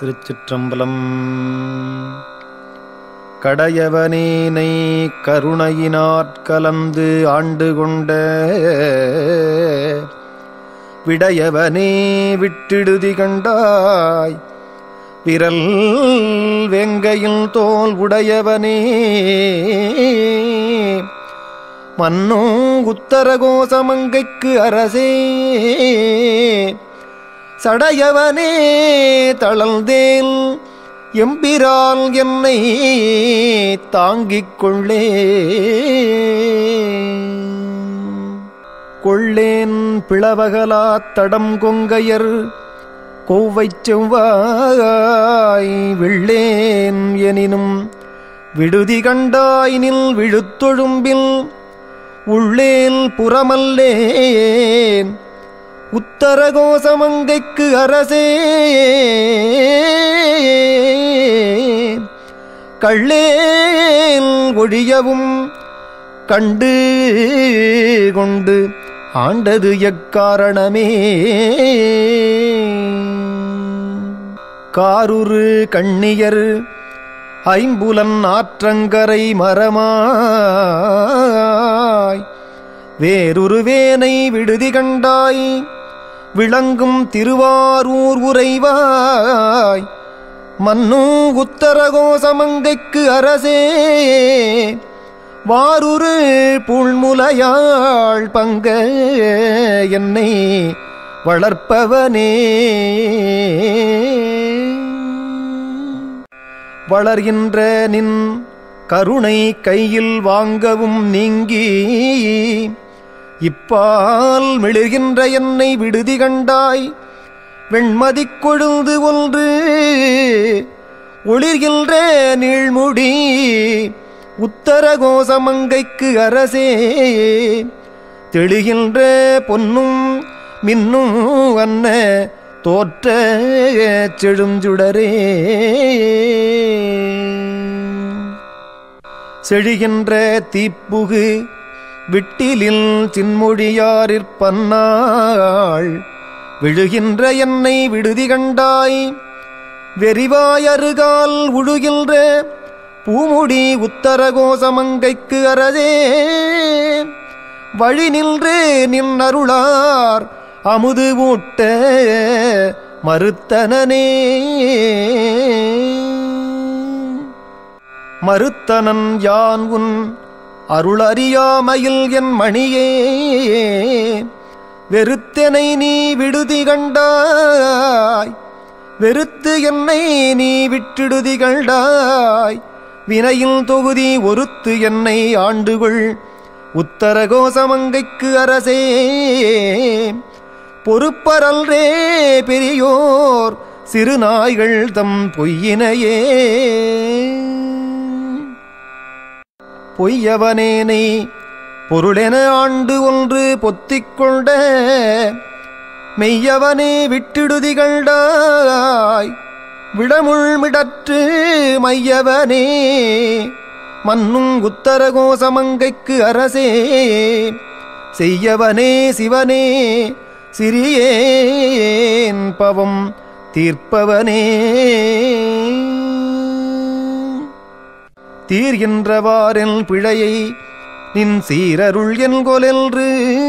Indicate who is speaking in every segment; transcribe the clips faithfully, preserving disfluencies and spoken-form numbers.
Speaker 1: திருச்சிற்றம்பலம். கடையவனேனை கருணையினாற்கலந்து ஆண்டு கொண்ட விடையவனே விட்டிடுதி கண்டாய், விரல் வெங்கையில் தோல் உடையவனே மன்னோ உத்தரகோசமங்கைக்கு அரசே, சடையவனே தளர்ந்தேல் எம்பிரால் என்னை தாங்கிக் கொள்ளே. கொள்ளேன் பிளவகலாத் தடம் கொங்கையர் கோவைச் செவ்வாய், வெள்ளேன் எனினும் விடுதி கண்டாயினில் விழுத்தொழும்பில் உள்ளேல் புறமல்லேன் உத்தரகோசமங்கைக்கு அரசே. கள்ளேல் ஒழியவும் கண்டு கொண்டு ஆண்டது எக்காரணமே. காருரு கண்ணியர் ஐம்புலன் ஆற்றங்கரை மரமாய், வேருருவேனை விடுதி கண்டாய் விளங்கும் திருவாரூர் உறைவாய், மன்னு உத்தரகோசமங்கைக்கு அரசே. வாருரு புள்முலையாள் பங்க என்னை வளர்ப்பவனே. வளர்கின்ற நின் கருணை கையில் வாங்கவும் நீங்கி, இப்பால் மிளர்கின்ற என்னை விடுதி கண்டாய் வெண்மதிக் கொழுந்து ஒன்று ஒளிர்கின்ற நீழ்முடி உத்தரகோசமங்கைக்கு அரசே. தெளிகின்ற பொன்னும் மின்னும் அன்ன தோற்ற செழுஞ்சுடரே. செழிகின்ற தீப்புகு விட்டிலில் சின்மொழியாரிற்பன்னாள், விழுகின்ற என்னை விடுதி கண்டாய் வெறிவாயருகால் உழுகின்ற பூமுடி உத்தரகோசமங்கைக்கு அரசே. வழி நின்று நின் அருளார் அமுது ஊட்ட மறுத்தனனே. மறுத்தனன் யான் உன் அருளறியாமையில் என் மணியே, வெறுத்தனை நீ விடுதி கண்டாய் வெறுத்து என்னை நீ விட்டிடுதி கண்டாய். வினையில் தொகுதி ஒருத்து என்னை ஆண்டுகொள் உத்தரகோசமங்கைக்கு அரசே. பொறுப்பரல்ரே பெரியோர் சிறு நாய்கள் தம் பொய்யினையே. பொய்யவனேனை பொருளென ஆண்டு ஒன்று பொத்திக் கொண்ட மெய்யவனே விட்டிடுதி கண்டாய் விடமுள்மிடற்று மையவனே மன்னும் உத்தரகோசமங்கைக்கு அரசே. செய்யவனே சிவனே சிறியேன் பவம் தீர்ப்பவனே. தீர்கின்றவாரென் பிழையை நின் சீரருள் என்கொலென்று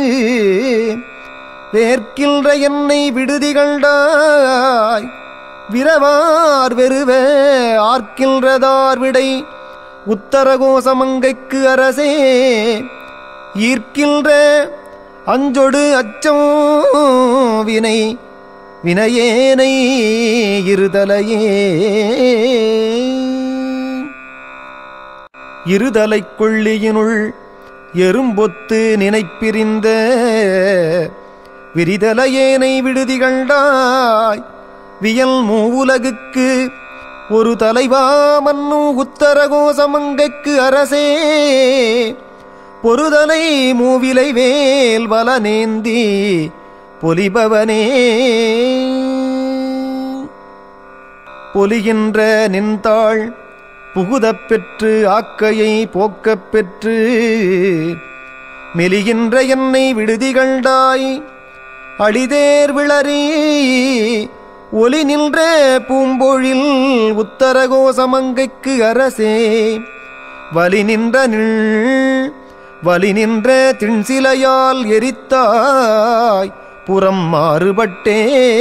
Speaker 1: வேர்க்கின்ற என்னை விடுதி கண்டாய் விரவார் வெறுவ ஆர்க்கின்றதார் விடை உத்தரகோசமங்கைக்கு அரசே. ஈர்க்கின்ற அஞ்சொடு அச்சம் வினை வினையேனை இருதலையே. இருதலைக் கொள்ளியினுள் எறும்பொத்து நினைப்பிரிந்த விரிதலையேனை விடுதி கண்டாய் வியல் மூவுலகுக்கு ஒரு தலைவா மன்னு உத்தரகோசமங்கைக்கு அரசே. பொறுதலை மூவிலை வேல் வலனேந்தி பொலிபவனே. பொலிகின்ற நின்றாள் புகுதப் பெற்று ஆக்கையை போக்கப் பெற்று மெலிகின்ற என்னை விடுதி கண்டாய் அழிதேர் விளரி ஒலி நின்ற பூம்பொழில் உத்தரகோசமங்கைக்கு அரசே வலி நின்ற நில் வலி நின்ற திண்சிலையால் எரித்தாய் புறம் மாறுபட்டே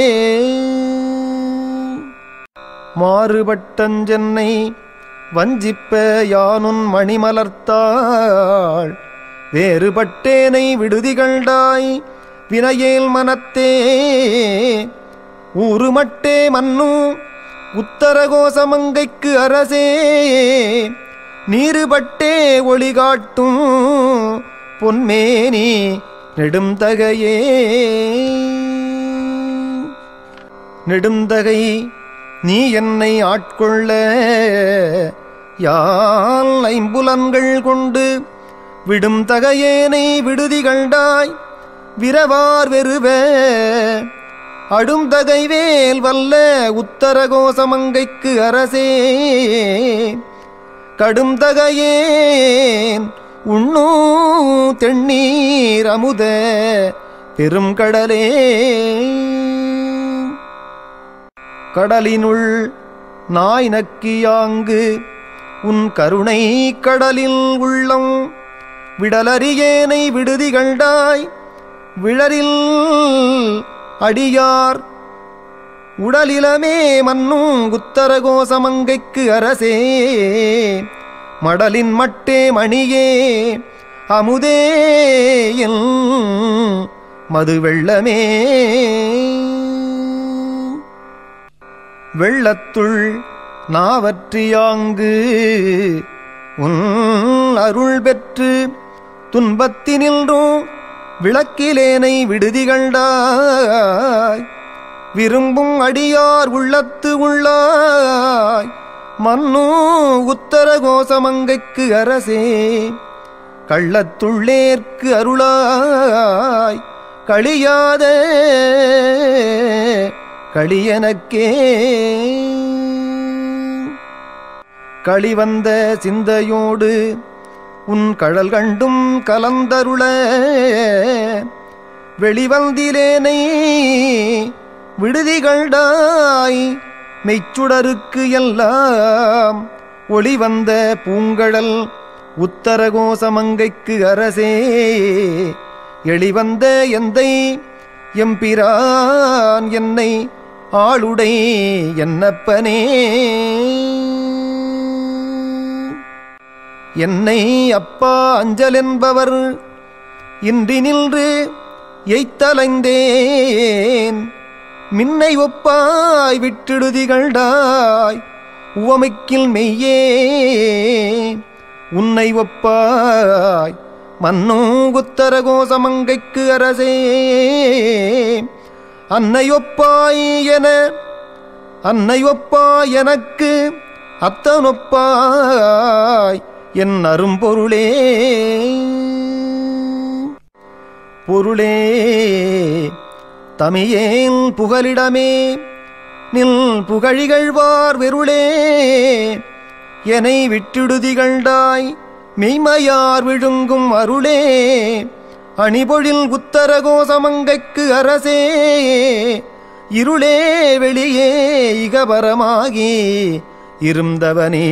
Speaker 1: மாறுபட்டஞ்சென்னை வஞ்சிப்ப யானுன் மணிமலர்த்தாள் வேறுபட்டேனை விடுதிகள்டாய் வினையேல் மனத்தே ஊறுமட்டே மன்னு உத்தரகோசமங்கைக்கு அரசே நீருபட்டே ஒளி காட்டும் பொன்மேனி நெடுந்தகையே நெடுந்தகை நீ என்னை ஆட்கொள்ள யால் ஐம்புலன்கள் கொண்டு விடும் தகையேனை விடுதிகள்டாய் விரவார் வெறுவ அடுந்தகைவேல் வல்ல உத்தரகோசமங்கைக்கு அரசே கடும் தகையேன் உண்ணூ தென்னீர் அமுத பெரும் கடலே கடலினுள் நாய் நக்கியாங்கு உன் கருணை கடலில் உள்ளம் விடலறியேனை விடுதிகள்டாய் விழரில் அடியார் உடலிலமே மன்னும் உத்தரகோசமங்கைக்கு அரசே மடலின் மட்டே மணியே அமுதேயில் மது வெள்ளமே வெள்ளத்துள் நாவற்றியாங்கு உன் அருள் பெற்று துன்பத்தினின்றும் விளக்கிலேனை விடுதிகள்டாய் விரும்பும் அடியார் உள்ளத்து உள்ளாய் மன்னு உத்தரகோசமங்கைக்கு அரசே கள்ளத்துள்ளேற்கு அருளாய் களியாத களியனக்கே களிவந்த சிந்தையோடு உன் கழல் கண்டும் கலந்தருள வெளிவந்திலேனை விடுதிகள்டாய் மெய்ச்சுடருக்கு எல்லாம் ஒளிவந்த பூங்கழல் உத்தரகோசமங்கைக்கு அரசே எளிவந்த எந்தை எம்பிரான் என்னை ஆளுடை என்னப்பனே என்னை அப்பா அஞ்சல் என்பவர் இன்றி நின்று எய்த்தலைந்தேன் மின்னை ஒப்பாய் விட்டிடுதிகள்டாய் உவமைக்கில் மெய்யே உன்னை ஒப்பாய் மன்னு உத்தரகோசமங்கைக்கு அரசே அன்னை ஒப்பாய் என அன்னை ஒப்பாய் எனக்கு அத்தனொப்பாய் என் அரும்பொருளே பொருளே தமியேன் புகலிடமே நில் புகழிகழ்வார் வெருளே எனை விட்டிடுதிகள்டாய் மெய்மையார் விழுங்கும் அருளே அணிபொழில் உத்தரகோசமங்கைக்கு அரசே இருளே வெளியே இகபரமாகி இருந்தவனே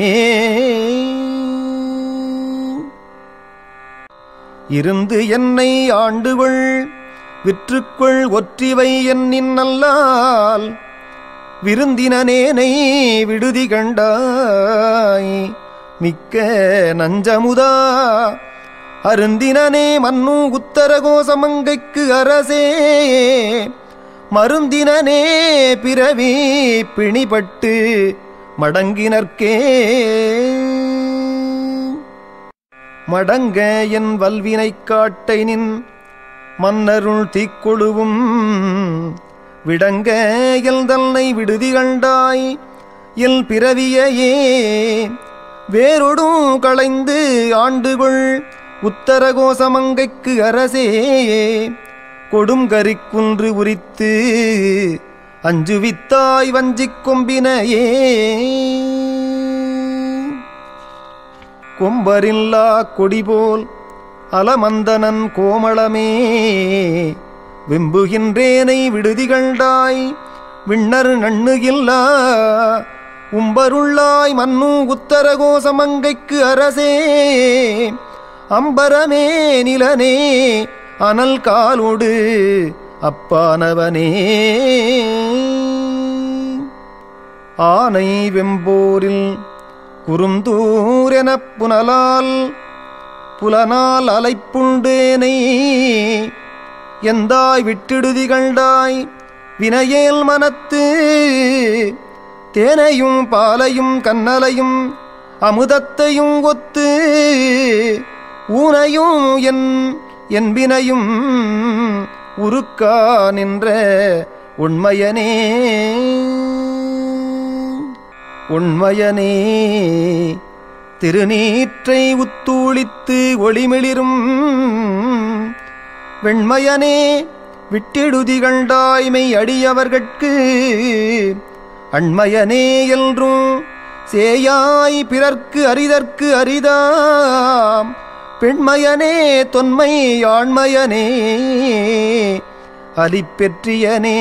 Speaker 1: இருந்து என்னை ஆண்டுகொள் விற்றுக்கொள் ஒற்றிவை என்னின் நல்லால் விருந்தினனேனை விடுதிகண்டாய் மிக்க நஞ்சமுதா அருந்தினனே மன்னு உத்தரகோசமங்கைக்கு அரசே மருந்தினனே பிறவி பிணிபட்டு மடங்கினர்க்கே மடங்க என் வல்வினை காட்டை நின் மன்னருள் தீக்கொழுவும் விடங்க எல் தன்னை விடுதிகண்டாய் எல் பிறவியையே வேறொடும் களைந்து ஆண்டுகொள் உத்தரகோசமங்கைக்கு அரசே கொடுங்கரிக்குன்று உரித்து அஞ்சுவித்தாய் வஞ்சிக் கொம்பினையே கொம்பரில்லா கொடிபோல் அலமந்தனன் கோமளமே வெம்புகின்றேனை விடுதிகள்டாய் விண்ணர் நண்ணுகில்லா உம்பருள்ளாய் மன்னு உத்தர கோசமங்கைக்கு அரசே அம்பரமே நிலனே அனல் காலோடு அப்பானவனே ஆனை வெம்போரில் குறுந்தூரெனப் புனலால் புலனால் அலைப்புண்டேனை எந்தாய் விட்டிடுதி கண்டாய் வினையேல் மனத்து தேனையும் பாலையும் கண்ணலையும் அமுதத்தையும் ஒத்து ஊனையும் என் என்பினையும் உருக்கா நின்ற உண்மையனே உண்மையனே திருநீற்றை உத்தூளித்து ஒளிமிளிரும் வெண்மையனே விட்டிடுதி கண்டாய்மை அடியவர்கட்கு அண்மையனே என்றும் சேயாய் பிறர்க்கு அரிதற்கு அரிதாம் பெண்மையனே தொன்மை ஆண்மையனே அலிப்பெற்றியனே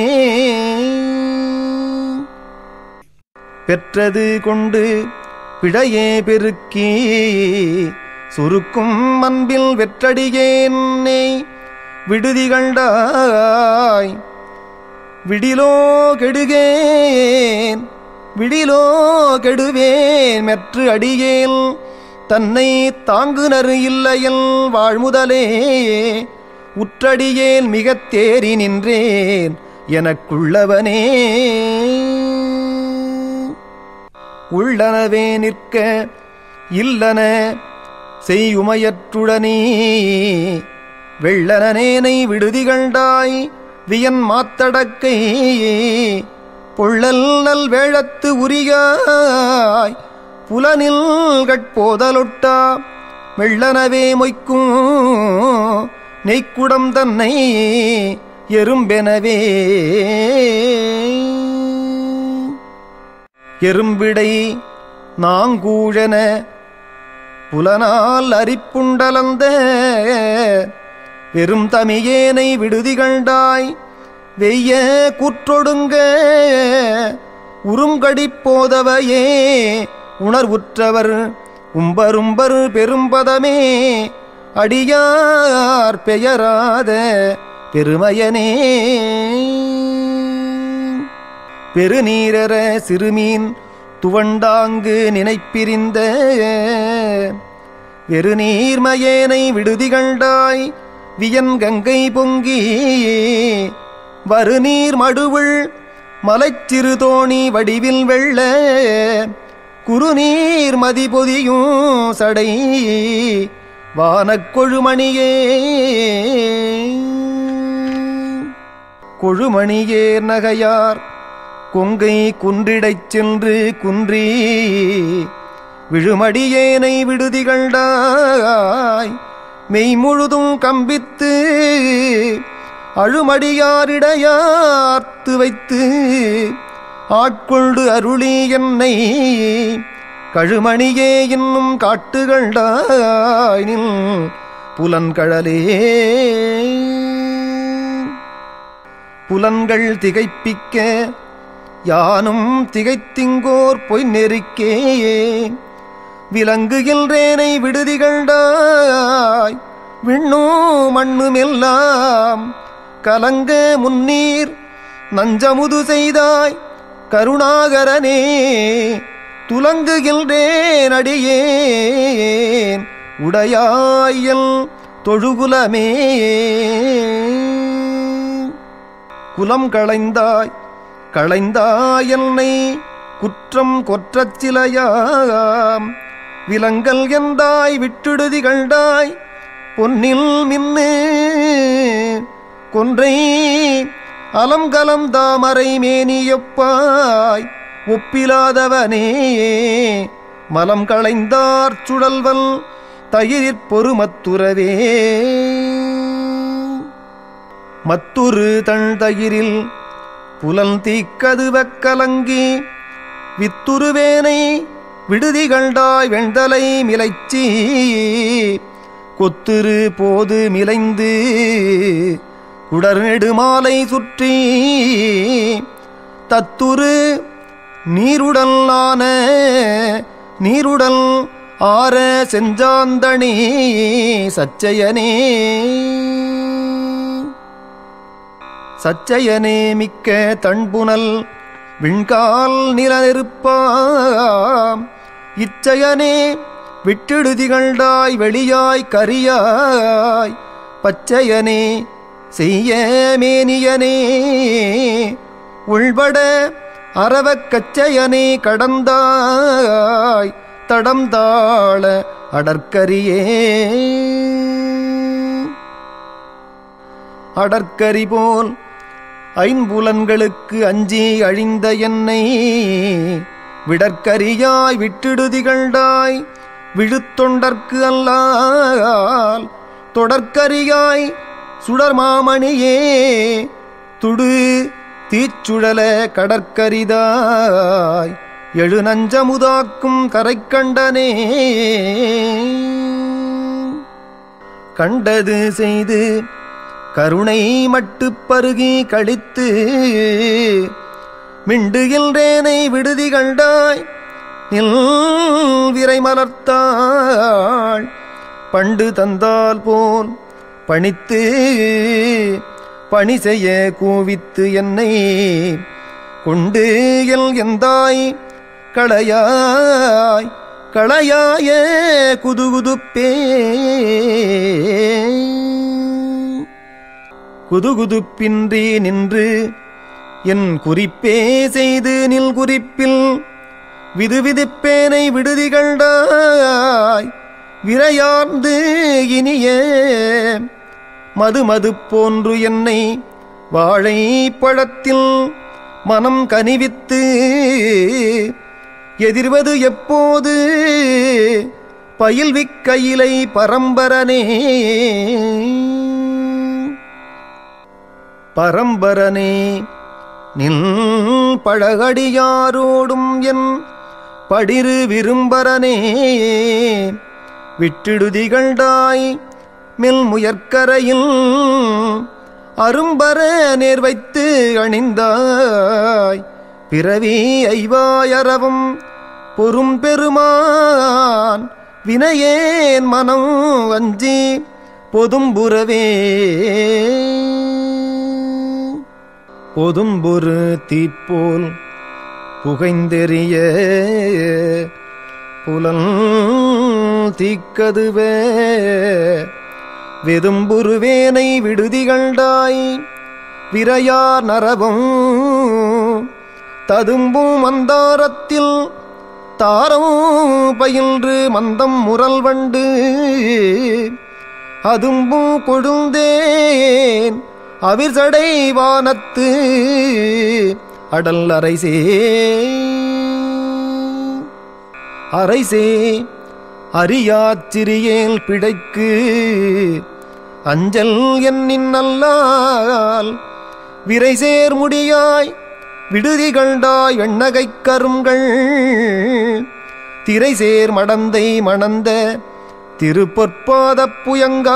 Speaker 1: பெற்றது கொண்டு பிழையே பெருக்கி சுருக்கும் அன்பில் வெற்றடியேன்னே விடுதி கண்டாய் விடிலோ கெடுகேன் விடிலோ கெடுவேன் மெற்று அடியேன் தன்னை தாங்குநரு இல்லையல் வாழ்முதலே உற்றடியேன் மிகத் தேறி நின்றேன் எனக்குள்ளவனே உள்ளனவே நிற்க இல்லன செய்யுமையற்றுடனே வெள்ளனேனை விடுதி கண்டாய் வியன் மாத்தடக்கை பொள்ளல் நல் வேழத்து உரியாய் புலனில் கட்போதலொட்டா வெள்ளனவே மொய்க்கும் நெய்க்குடம் தன்னை எறும்பெனவே எறும்பிடை நாங்கூழன புலனால் அரிப்புண்டலந்த வெறும் தமியேனை விடுதி கண்டாய் வெய்ய கூற்றொடுங்க உறுங்கடிப் போதவையே உணர்வுற்றவர் உம்பரும்பர் பெரும்பதமே அடியார் பெயராத பெருமையனே பெருநீரற சிறுமீன் துவண்டாங்கு நினைப்பிரிந்த வெறுநீர்மயேனை விடுதி கண்டாய் வியன் கங்கை பொங்கி வருநீர் மடுவுள் மலைச்சிறு தோணி வடிவில் வெள்ள குறுநீர் மதிபொதியும் சடை வானக் கொழுமணியே கொழுமணியேர் நகையார் கொங்கை குன்றிடைச் சென்று குன்றி விழுமடியேனை விடுதி கண்டாய் மெய்முழுதும் கம்பித்து அழுமடியாரிடையார்த்து வைத்து ஆட்கொண்டு அருளி என்னை கழுமணியே இன்னும் காட்டுகண்டாய் நில் புலன்கழலே புலன்கள் திகைப்பிக்க யானும் திகைத்திங்கோர் பொய் நெறிக்கே விலங்குகின்றேனை விடுதி கண்டாய் விண்ணும் மண்ணுமெல்லாம் கலங்க முன்னீர் நஞ்சமுது செய்தாய் கருணாகரனே துலங்குகின்றேன் அடியேன் உடையாயல் தொழுகுலமே குலம் களைந்தாய் களைந்தாய் என்னை குற்றம் கொற்றச் சிலையாம் விலங்கல் எந்தாய் விட்டுடுதி கண்டாய் பொன்னில் மின்னு கொன்றை அலங்கலம் தாமரை மேனியப்பாய் ஒப்பிலாதவனே மலம் களைந்தார் சுழல்வல் தயிரிற் பொறுமத்துறவே மத்துரு தன் தயிரில் புலன் தீக்கதுவக் கலங்கி வித்துருவேனை விடுதி கண்டாய் வெண்தலை மிளைச்சி கொத்துரு போது மிளைந்து குடர் நெடுமாலை சுற்றி தத்துரு நீருடல் ஆன நீருடல் ஆர செஞ்சாந்தணி சச்சயனே சச்சயனே மிக்க தண்புனல் விண்கால் நிலநெருப்பாம் இச்சயனே விட்டிடுதிகள்டாய் வெளியாய் கரியாய் பச்சையனே செய்ய மேனியனே உள்பட அரவக் கச்சையனே கடந்தாய் தடம் தாழ அடற்கரியே அடற்கரி போல் ஐம்புலன்களுக்கு அஞ்சி அழிந்த என்னை விடற்கரியாய் விட்டிடுதிகள்டாய் விழுத்தொண்டற்கு அல்லால் தொடர்கரியாய் சுடர்மாமணியே துடு தீச்சுழல கடற்கரிதாய் எழு நஞ்சமுதாக்கும் கரைக்கண்டனே கண்டது செய்து கருணை மட்டு பருகி கழித்து மிண்டுகின்றேனை விடுதி கண்டாய் நில் விரை மலர்த்தாள் பண்டு தந்தால் போல் பணித்து பணி செய்ய கூவித்து என்னை கொண்டு எல் எந்தாய் களையாய் களையாய குதுகுதுப்பே குதுகுதுப்பின்றி நின்று என் குறிப்பே செய்து நில் குறிப்பில் விதுவிதுப்பேனை விடுதி கண்டாய் விரையார்ந்து இனிய மது மது போன்று என்னை வாழை பழத்தில் மனம் கனிவித்து எதிர்வது எப்போது பயில்விக்கையிலை பரம்பரனே பரம்பரனே நில் பழகடியாரோடும் என் படிரு விரும்பரனே விட்டிடுதிகள்டாய் மெல் முயற்கரையில் அரும்பர நேர் வைத்து அணிந்தாய் பிறவி ஐவாயரவும் பொறும் பெருமான் வினையேன் மனம் வஞ்சி பொதும்புறவே பொதும்புறு தீப்போல் புகைந்தெறிய புலன் தீக்கதுவே வெதும்புருவேனை விடுதிகள்டாய் விரையார் நரவும் ததும்பும் மந்தாரத்தில் தாரம் பயின்று மந்தம் முரல் வண்டு அதும்பும் கொழுந்தேன் அவிர்சடை வானத்து அடல் அரைசே அரைசே அறியாச்சிறியேல் பிடைக்கு அஞ்சல் என்னின் நல்லால் விரைசேர் முடியாய் விடுதிகள்டாய் வெண்ணகைக் கருங்கள் திரைசேர் மடந்தை மணந்த திருப்பொற்பாதப் புயங்கா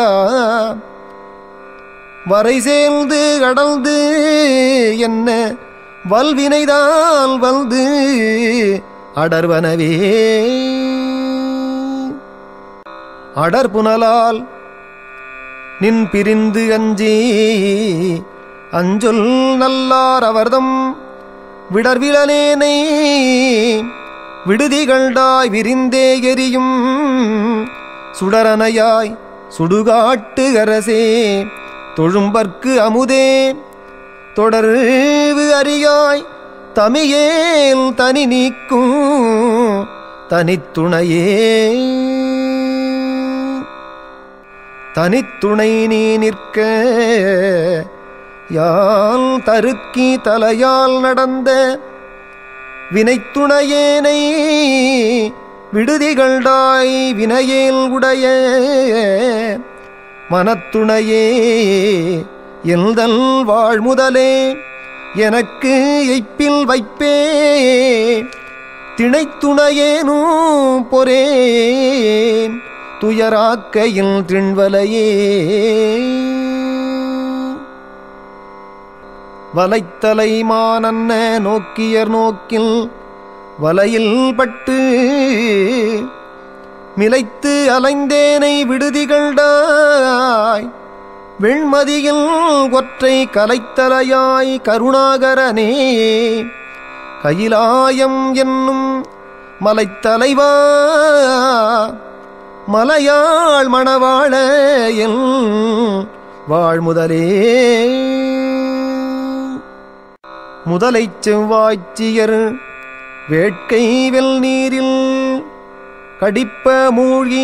Speaker 1: வரை சேர்ந்து கடந்து என்ன வல்வினைதால் வந்து அடர்வனவே அடர்புனலால் நின் பிரிந்து அஞ்சி அஞ்சொல் நல்லார் அவர்தம் விடர்விலனேனை விடுதிகள்டாய் விரிந்தே எரியும் சுடரனையாய் சுடுகாட்டு அரசே தொழும்பர்க்கு அமுதே தொடர்வு அறியாய் தமியேல் தனி நீக்கும் தனித்துணையே தனித்துணை நீ நிற்க யால் தருக்கி தலையால் நடந்த வினைத்துணையேனை விடுதிகள்டாய் வினையேல் உடைய மனத்துணையே எல்தல் வாழ்முதலே எனக்கு எய்ப்பில் வைப்பே திணைத்துணையேனும் பொறேன் துயராக்கையில் திண்வலையே வலைத்தலை மானன்ன நோக்கியர் நோக்கில் வலையில் பட்டு மிலைத்து அலைந்தேனை விடுதிகள்டாய் வெண்மதியில் ஒற்றை கலைத்தலையாய் கருணாகரனே கயிலாயம் என்னும் மலைத்தலைவா மலையாள் மணவாழ என் வாழ்முதலே முதலைச் செவ்வாய்ச்சியர் வேட்கை வெல் நீரில் கடிப்ப மூழ்கி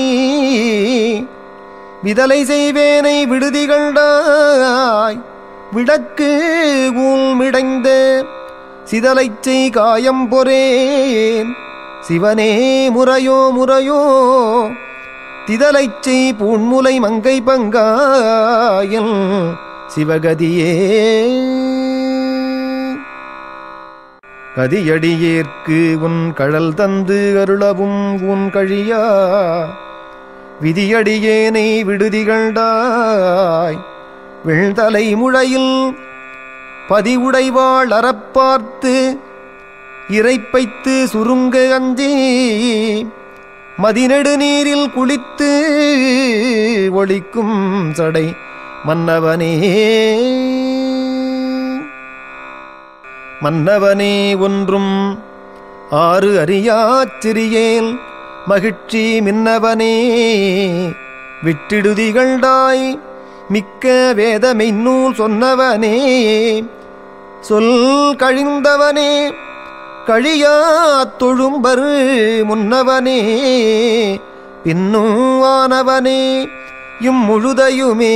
Speaker 1: விதலை செய்வேனை விடுதிகள்டாய் விடக்கு ஊழ்மிடைந்த சிதலைச் செய் காயம் பொறேன் சிவனே முறையோ முறையோ திதலைச் செய் பூண்முலை மங்கை பங்காயன் சிவகதியே கதியடியேற்கு உன் கழல் தந்து அருளவும் உன் கழியா விதியடியேனை விடுதிகள்டாய் வெள்தலை முழையில் பதிவுடைவாள் அறப்பார்த்து இறைப்பைத்து சுருங்க அஞ்சி மதிநெடு நீரில் குளித்து ஒளிக்கும் சடை மன்னவனே மன்னவனே ஒன்றும் ஆறு அறியாச் சிறியேல் மகிழ்ச்சி மின்னவனே விட்டிடுதிகள்டாய் மிக்க வேதமெய்நூல் சொன்னவனே சொல் கழிந்தவனே கழியாத் தொழும்பரு முன்னவனே பின்னும் ஆனவனே இம்முழுதையுமே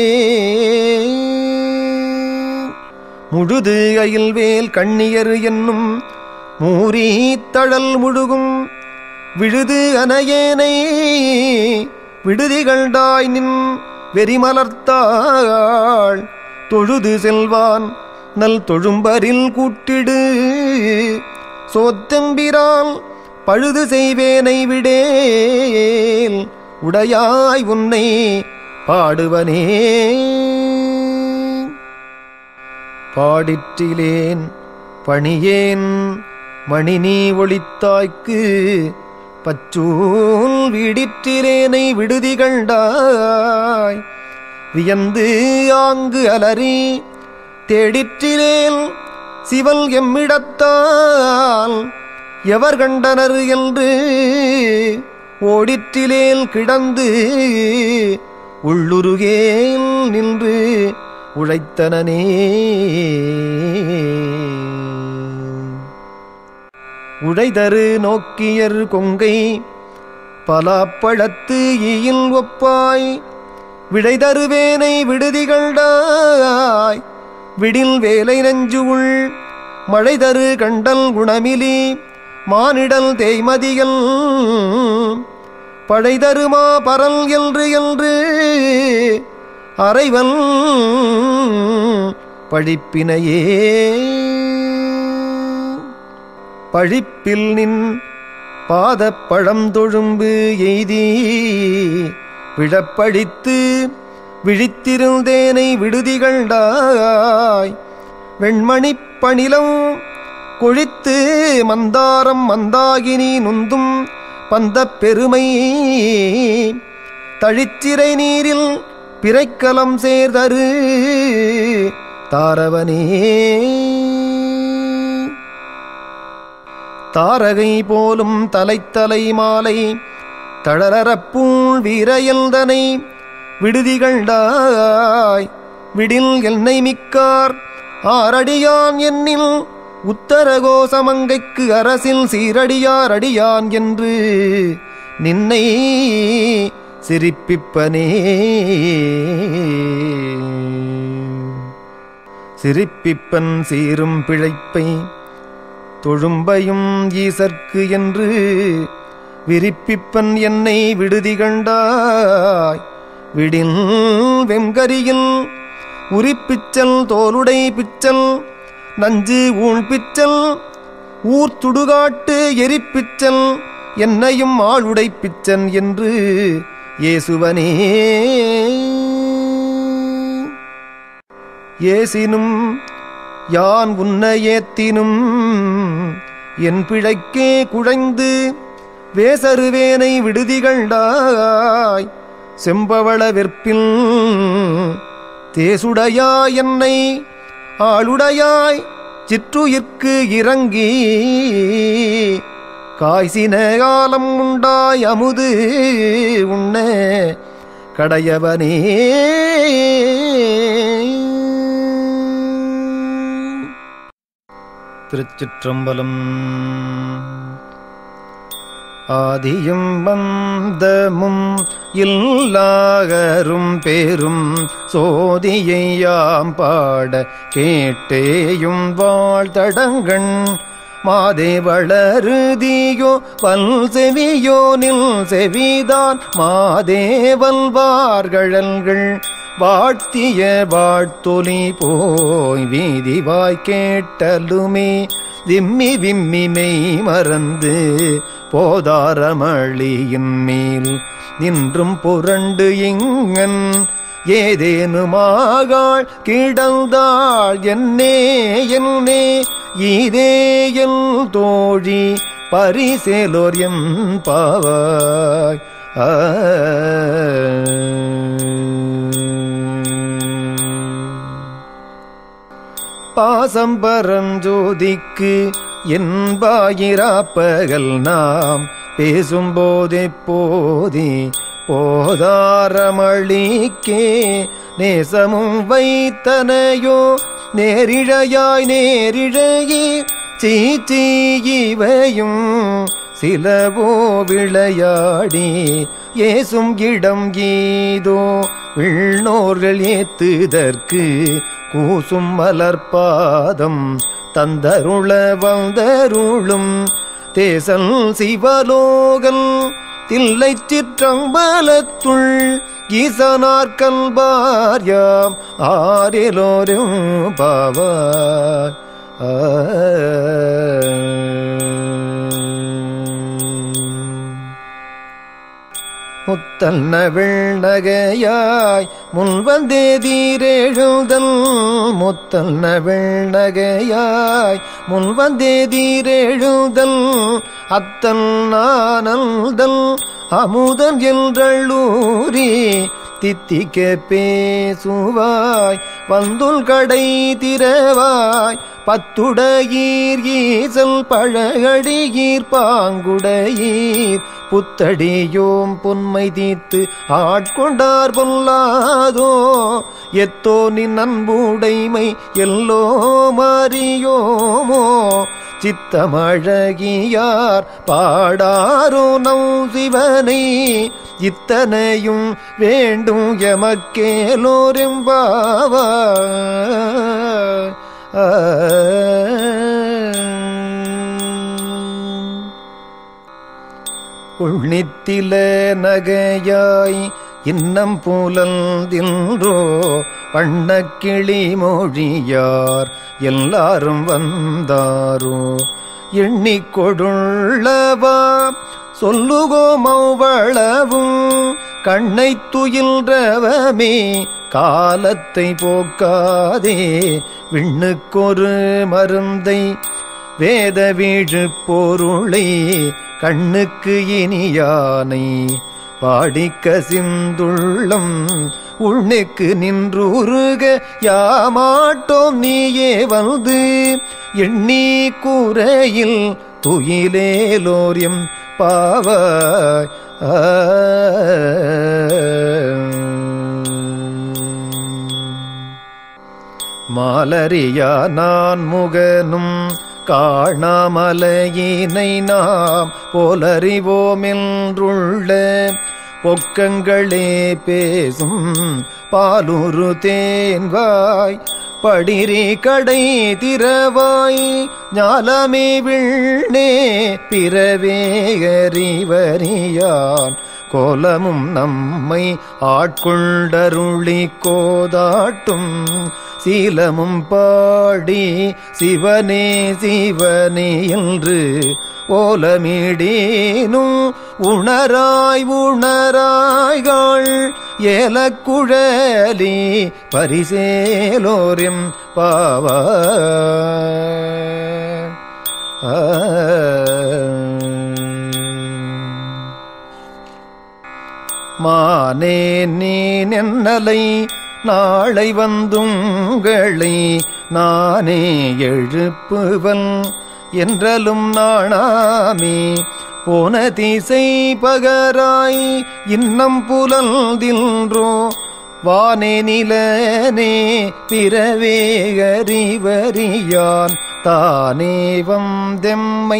Speaker 1: முழுது அயில்வேல் கண்ணியர் என்னும் மூரீத்தழல் முழுகும் விழுது அனையேனை விடுதிகள்டாய் நின் வெறிமலர்த்தாள் தொழுது செல்வான் நல் தொழும்பரில் கூட்டிடு சோத்தெம்பிரால் பழுது செய்வேனை விடேல் உடையாய் உன்னை பாடுவனே பாடிற்றிலேன் பணியேன் மணிநீ ஒளித்தாய்க்கு பச்சூல் வீடிற்றிலேனை விடுதிகள்டாய் வியந்து ஆங்கு அலறி தேடிற்றிலேல் சிவல் எம்மிடத்தால் எவர் கண்டனர் என்று ஓடிற்றிலேல் கிடந்து உள்ளுருகேல் நின்று உழைத்தனனே உழைதரு நோக்கியர் கொங்கை பலாப்பழத்து ஈயில் ஒப்பாய் விடைதருவேனை விடுதிகள்டாய் விடில் வேலை நஞ்சுள் மழைதரு கண்டல் குணமிலி மானிடல் தேய்மதியல் பழைதருமா பரல் என்று என்று அறைவன் பழிப்பினையே பழிப்பில் நின் பாதப் பழந்தொழும்பு எய்தி விழப்பழித்து விழித்திருந்தேனை விடுதிகள்டாய் வெண்மணிப் பணிலம் கொழித்து மந்தாரம் மந்தாகினி நுந்தும் பந்தப் பெருமை தழிச்சிறை நீரில் பிறைக்கலம் சேர்தரு தாரவனே தாரகை போலும் தலைத்தலை மாலை தளரப்பூள் வீரையல்தனை விடுதிகள்டாய் விடில் என்னை மிக்கார் ஆரடியான் என்னில் உத்தரகோசமங்கைக்கு அரசில் சீரடியார் அடியான் என்று நின்னை சிரிப்பிப்பனே சிரிப்பிப்பன் சீரும் பிழைப்பை தொழும்பையும் ஈசற்கு என்று விரிப்பிப்பன் என்னை விடுதிகள்டாய் விடில் வெம்கரியில் உரிப்பிச்சல் தோலுடை பிச்சல் நஞ்சு ஊழ்பிச்சல் ஊர்த்துடுகாட்டு எரிப்பிச்சல் என்னையும் ஆளுடை பிச்சன் என்று ஏசுவனே ஏசினும் யான் உன்னை ஏத்தினும் என் பிழைக்கே குழைந்து வேசருவேனை விடுதிகண்டாய் செம்பவள வெற்பில் தேசுடையாய் என்னை ஆளுடையாய் சிற்றுயிர்க்கு இறங்கி காய்சின காலம் உண்டாய் அமுது உண்ண கடையவனே. திருச்சிற்றம்பலம். ஆதியும் பந்தமும் இல்லாகரும் பேரும் சோதியை யாம் பாட கேட்டேயும் வாழ்த்தடங்கண் மாதே வளருதியோ வல் செவியோ நில் செவிதான் மாதேவல்வார்கழல்கள் வாழ்த்திய வாழ்த்தொலி போய் வீதிவாய் கேட்டலுமே விம்மி விம்மி மெய் மறந்து போதாரமளியின் மேல் நின்றும் புரண்டு இங்கன் ஏதேனுமாகாள் கிடந்தாள் என்னே என்னே இதேயல் தோழி பரிசேலோர் எம் பாவாய். பாசம்பரஞ்சோதிக்கு என்பாயிராப்பகல் நாம் பேசும்போதே போதி போதாரமளிக்கே நேசமும் வைத்தனையோ நேரிழையாய் நேரிழையே சீச்சி இவையும் சிலவோ விளையாடி ஏசும் இடம் கீதோ விண்ணோர்கள் ஏத்துதற்கு கூசும் மலர்பாதம் தந்தருள வந்தருளும் தேசல் சிவலோகல் தில்லை சிற்றம்பலத்துள் ஈசனார் கல்பார்யாம் ஆரெலோரும் பாவாய். முத்தல் நவிழ்நகையாய் முன்வந்தேதீரெழுதல் முத்தல் நவிழ்நகையாய் முன்வந்தேதீரெழுதல் அத்தல் நானல்தல் அமுதன் என்றள்ளூரி தித்திக்க பேசுவாய் வந்துல் கடை திரவாய் பத்துடையீர் ஈசல் பழகடியீர் பாங்குடையீர் புத்தடியோம் பொன்மை தீர்த்து ஆட்கொண்டார் பொல்லாதோ எத்தோ நின் அன்புடைமை எல்லோ மாறியோமோ சித்தமழகியார் பாடாரோ நம் சிவனை இத்தனையும் வேண்டும் எமக்கேலோரெம்பாவாய். உள்நித்தில நகையாய் இன்னம் புலந்தின்றோ வண்ணக்கிளி மொழியார் எல்லாரும் வந்தாரோ எண்ணிக்கொடுள்ளவா சொல்லுகோ மௌவளவும் கண்ணை துயில்றவமே காலத்தை போக்காதே விண்ணுக்கொரு மருந்தை வேத வீழு பொருளை கண்ணுக்கு இனியானை பாடிக்க சிந்துள்ளம் உள்நெக்கு நின்றுருக யாமாட்டோம் நீயே வந்து எண்ணி கூரையில் துயிலேலோரியம் பாவாய். மாலரியா நான் முகனும் காணாமலையினை நாம் போலறிவோமென்றுள்ள பொக்கங்களே பேசும் பாலுரு தேன்வாய் படிரி கடை திரவாய் ஞாலமே விண்ணே பிறவேகறிவறியான் கோலமும் நம்மை ஆட்கொண்டருளி கோதாட்டும் சீலமும் பாடி சிவனே சிவனே என்று ஓலமிடேனும் உணராய் உணராய்கள் ஏலக்குழலி பரிசேலோரியம் பாவ மானே நீ நென்னலை நாளை வந்துங்களை நானே எழுப்புவன் என்றலும் நாணாமே போன திசை பகராய் இன்னம் புலந்தின்றோ வானே நிலனே பிறவே அறிவறியான் தானே வந்தெம்மை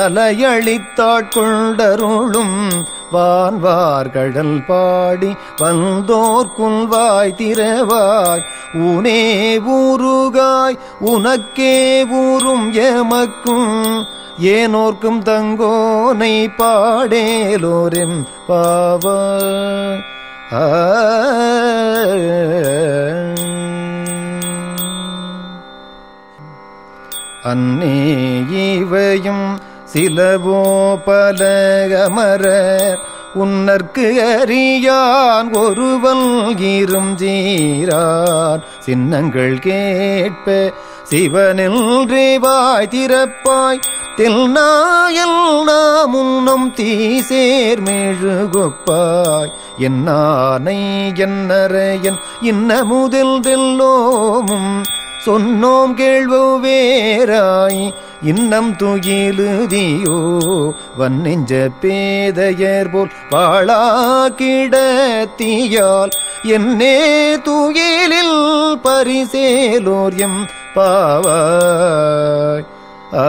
Speaker 1: தலையளித்தாட்கொண்டருளும் வான்வார்கடல் பாடி வந்தோர்க்குள்வாய் திறவாய் ஊனே ஊருகாய் உனக்கே ஊரும் எமக்கும் ஏனோர்க்கும் தங்கோனை பாடேலோரின் பாவ அன்னே இவையும் சிலவோ பல அமரர் உன்னற்கு அறியான் ஒருவன் இரும் ஜீரான் சின்னங்கள் கேட்ப சிவனின்றே வாய் திறப்பாய் தில்நாயல் நாமுன்னம் தீசேர் மெழுகொப்பாய் என்னானை என்னரையன் இன்னமுதில் தெல்லோமும் சொன்னோம் கேள்வோவேராய் இன்னம் துயிலுதியோ வன்னெஞ்ச பேதையர் போல் வாழா கிடத்தியால் என்னே துயிலில் பரிசேலோர்யம் பாவாய் ஆ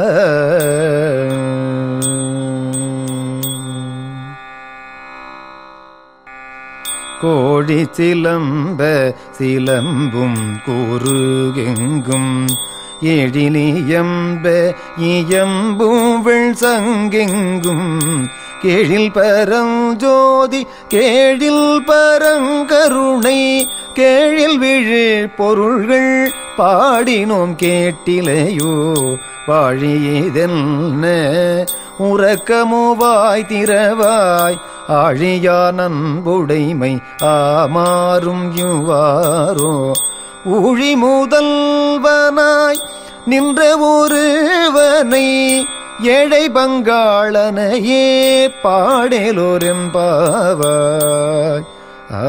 Speaker 1: கோழி சிலம்ப சிலம்பும் கூறுகெங்கும் எழிலியம்ப இயம்புவள் சங்கெங்கும் கேழில் பரஞ்சோதி கேழில் பரங்கருணை கேழில் விழு பொருள்கள் பாடினோம் கேட்டிலையோ வாழியதென்ன உறக்கமோ வாய் திறவாய் ஆழியான் அன்புடைமை ஆமாறும் யுவாரோ ஊழி முதல்வனாய் நின்ற ஒருவனை ஏழை பங்காளனையே பாடேலோரெம்பாவாய் ஆ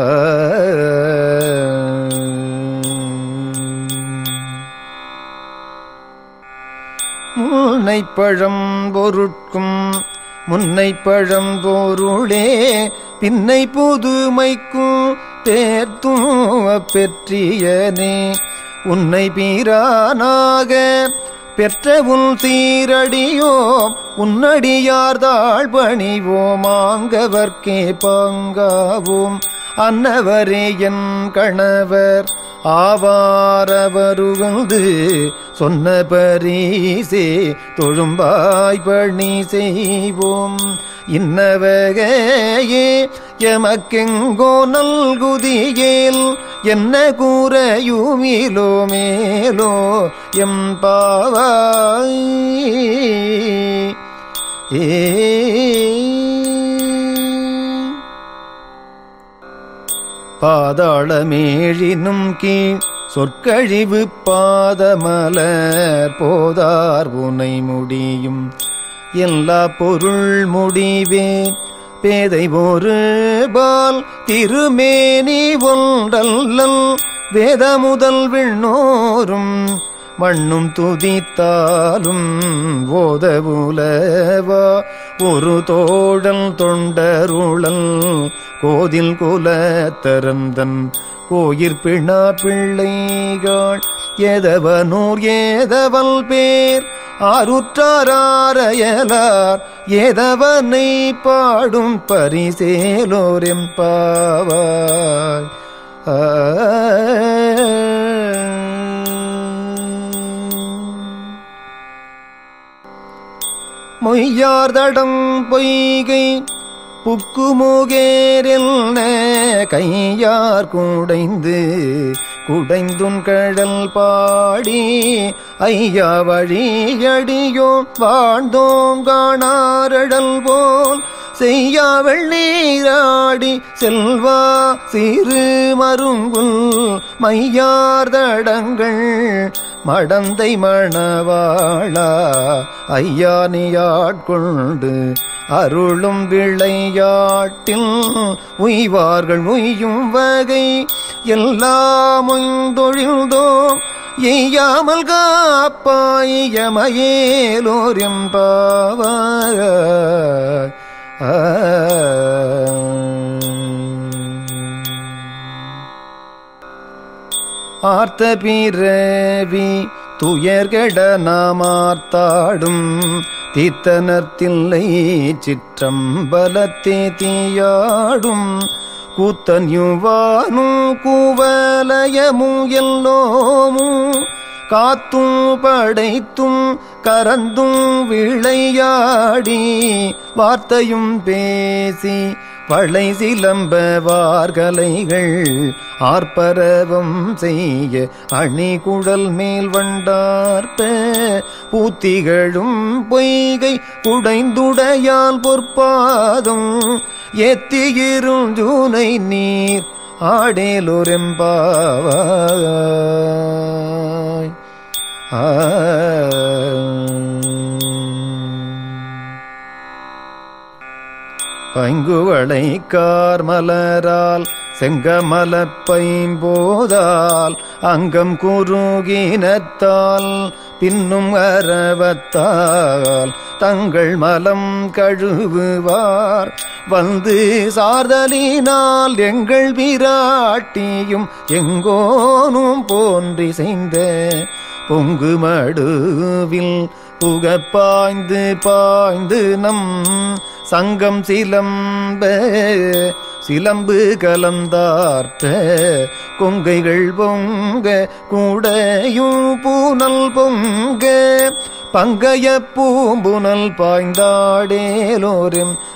Speaker 1: முன்னை பழம் பொருட்கும் முன்னை பழம் பொருளே பின்னை புதுமைக்கும் தேர்த்தும் பெற்றியனே உன்னை பீரானாக பெற்ற உன் சீரடியோம் உன்னடியார்தாள் பணிவோம் ஆங்கவர்க்கே பங்காவோம் அன்னவரே என் கணவர் ஆவாரவருகந்து சொன்ன பரிசே தொழும்பாய் பணி செய்வோம் இன்னவகையே எமக்கெங்கோ நல்குதியேல் என்ன கூறையுமிலோ மேலோ எம் பாவாய் ஏ பாதாளமேழினும் கீழ் சொற்கழிவு பாதமலர் போதார் உனை முடியும் எல்லா பொருள் முடிவே பேதை ஒரு பால் திருமேனி ஒன்றல்லல் வேத முதல் விண்ணோரும் மண்ணும் துதித்தாலும் ஓத உலவா ஒரு தோழல் தொண்டருளல் கோதில் குலத்தரந்தன் கோயிற்பிணா பிள்ளைகள் ஏதவனூர் ஏதவல் பேர் ஆருற்றாரையலார் ஏதவனை பாடும் பரிசேலோரெம் பாவாய் ஆ மொய்யார்தடம் பொய்கை புக்குமுகேரெல்ன கையார் குடைந்து குடைந்துன் கடல் பாடி ஐயா வழியடியோ வாழ்ந்தோங்காணாரடல் போல் செய்யா வெள்ளீராடி செல்வா சிறு மருங்குல் மையார்தடங்கள் மடந்தை மணவாளா ஐயா நீயாட்கொண்டு அருளும் விளையாட்டில் உய்வார்கள் உய்யும் வகை எல்லாம் உய்ந்தொழில்தோ எய்யாமல் காப்பாயமயேலோர் எம்பாவாய். ஆர்த்த பிறவி துயர்கெட நாமார்த்தாடும் தீர்த்தனத்தில்லை சிற்றம்பலத்தே தீயாடும் கூத்தன் யுவானும் கூவலயமும் எல்லோமும் காத்தும் படைத்தும் கரந்தும் விளையாடி வார்த்தையும் பேசி பழை சிலம்ப வார்கலைகள் ஆர்ப்பரவம் செய்ய அணிகுழல் மேல் வண்டார்ப்ப பூத்திகளும் பொய்கை குடைந்துடையால் பொற்பாதம் ஏத்தியிரும் ஜூனை நீர் ஆடேலோரெம்பாவாய். ஆ பைங்குவளை கார்மலரால் செங்கமலப் பைம்போதால் அங்கம் குறுகினத்தால் பின்னும் அரவத்தால் தங்கள் மலம் கழுவுவார் வந்து சார்தலினால் எங்கள் விராட்டியும் எங்கோனும் போன்றி செய்த பொங்கு மடுவில் புக பாய்ந்து பாய்ந்து நம் சங்கம் சிலம்ப சிலம்பு கலந்தார்த்த கொங்கைகள் பொங்க கூடையும் பூனல் பொங்க பங்கைய பூம்புனல் பாய்ந்தாடேலோரும்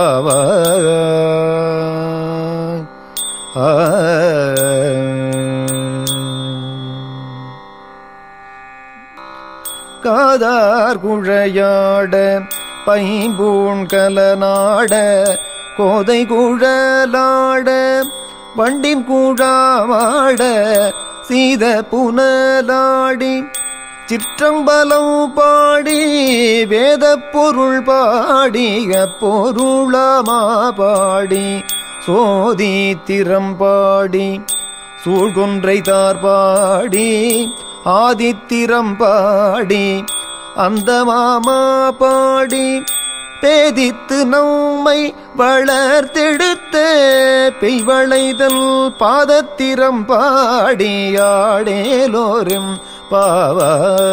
Speaker 1: பாவாய். ஆ காதார் குழையாட பைம்பூன் கலநாட கோதை குழலாட வண்டின் கூழாமாட சீத புனலாடி சிற்றம்பலம் பாடி வேத பொருள் பாடிய பொருளாமா பாடி சோதி திறம்பாடி சூழ்கொன்றை தார்பாடி ஆதித்திரம் பாடி அந்த மாமா பாடி பேதித்து நம்மை வளர்த்தெடுத்த பெய்வளைதல் பாதத்திரம் பாடியாடேலோரும் பாவா.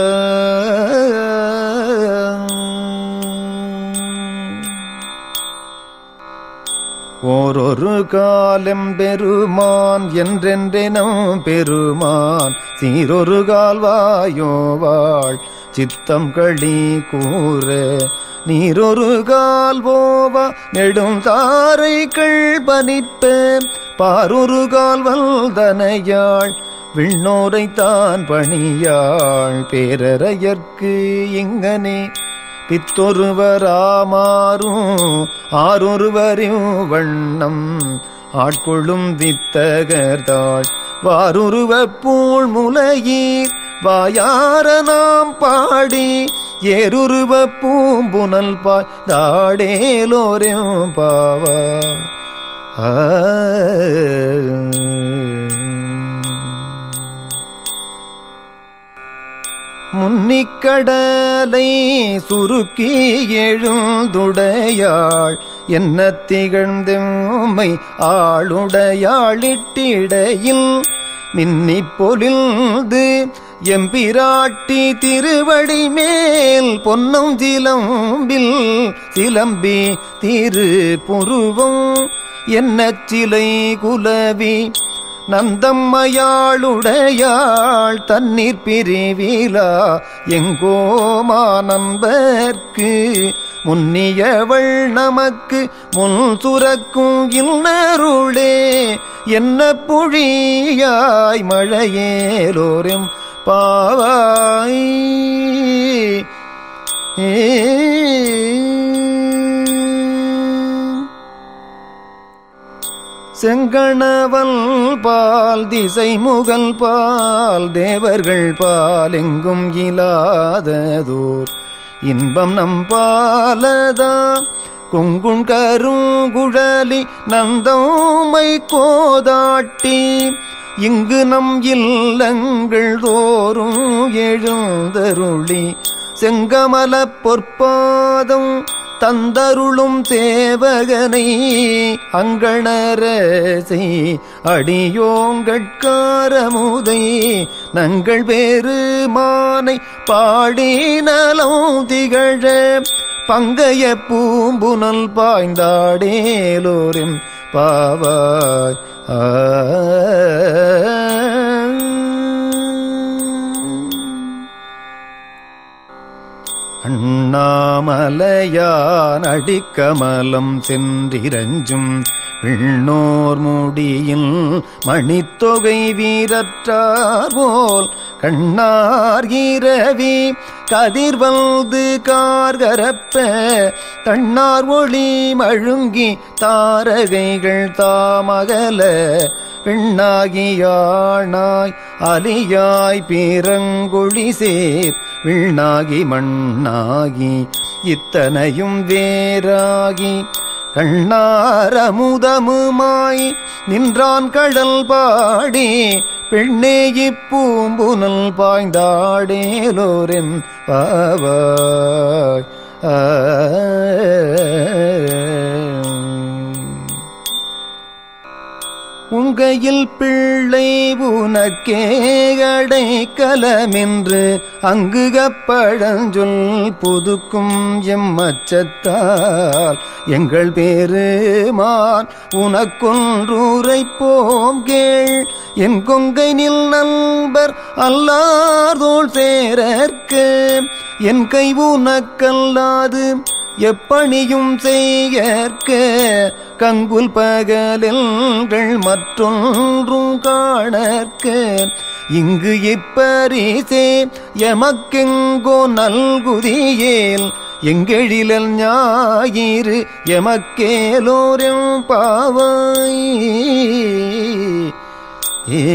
Speaker 1: ஓரொரு காலம் பெருமான் என்றென்றெனும் பெருமான் சீரொரு கால்வாயோவாள் சித்தம் களி கூற நீரொரு கால் போவா நெடும் தாரைகள் பனிப்ப பாரொரு கால் வல்தனையாள் விண்ணோரை தான் பணியாள் பேரறையற்கு இங்கனே பித்தொருவராமாறும் ஆரொருவரும் வண்ணம் ஆட்கொள்ளும் வித்தகர்தாள் வாருருவ பூள் முலையீர் வாயார நாம் பாடி ஏருருவ பூம்புனல் பாய் தாடேலோரும் பாவா. ஆ முன்னிக்கடலை சுருக்கி எழுந்துடையாள் என்ன திகழ்ந்தெம்மை ஆளுடையாளிட்டிடையில் மின்னி பொலிந்து எம்பிராட்டி திருவடி மேல் பொன்னம் சிலம்பில் சிலம்பி திரு புருவம் என்ன சிலை குலவி நந்தம்மையாளுடையாள் தண்ணீர் பிரிவிலா எங்கோமா நண்பர்க்கு முன்னியவள் நமக்கு முன் சுரக்கும் இன்னருளே என்ன புழியாய் மழையேலோரும் பாவாய் செங்கணவல் பால் திசை முகல் பால் தேவர்கள் பால் எங்கும் இலாததோர் இன்பம் நம் பாலதா கொங்குண் கருங்குழலி நந்தோமை கோதாட்டி இங்கு நம் இல்லங்கள் தோறும் எழுந்தருளி செங்கமல பொற்பாதம் தந்தருளும் சேவகனை அங்கணரசை அடியோங்கட்காரமுதை நங்கள் பெருமானை பாடி நலம் திகழ பங்கைய பூம்புனல் பாய்ந்தாடேலோரும் பாவாய் ஆ அண்ணாமலையான் அடிக்கமலம் சென்றிரஞ்சும் விண்ணோர் முடியில் மணித்தொகை வீரற்றார் போல் கண்ணார் இரவி கதிர்வல்து கார்கரப்ப தன்னார் ஒளி மழுங்கி தாரகைகள் தாமகல பெண்ணாகியானாய் அலியாய் பீரங்கொழி சேர் விண்ணாகி மண்ணாகி இத்தனையும் வேறாகி கண்ணாரமுதமுமாய் நின்றான் கடல் பாடி பெண்ணே இப்பூம்புனல் பாய்ந்தாடேலோரெம் பாவாய் ஆ உங்கையில் பிள்ளை உனக்கே அடைக்கலமென்று அங்குகப்பழஞ்சொல் புதுக்கும் எம்மச்சத்தால் எங்கள் பெருமான் உனக்கொன்றுரைப்போம் கேள் என் கொங்கை நில் நண்பர் அல்லாதோள் சேரற்க என் கை உனக்கல்லாது எப்பணியும் செய்யற்க கங்குல் பகலில்கள் மற்றொன்றும் காணற்க இங்கு இப்பரிசே எமக்கெங்கோ நல்குதியேல் எங்கெழிலல் ஞாயிறு எமக்கேலோரெம் பாவாய் ஏ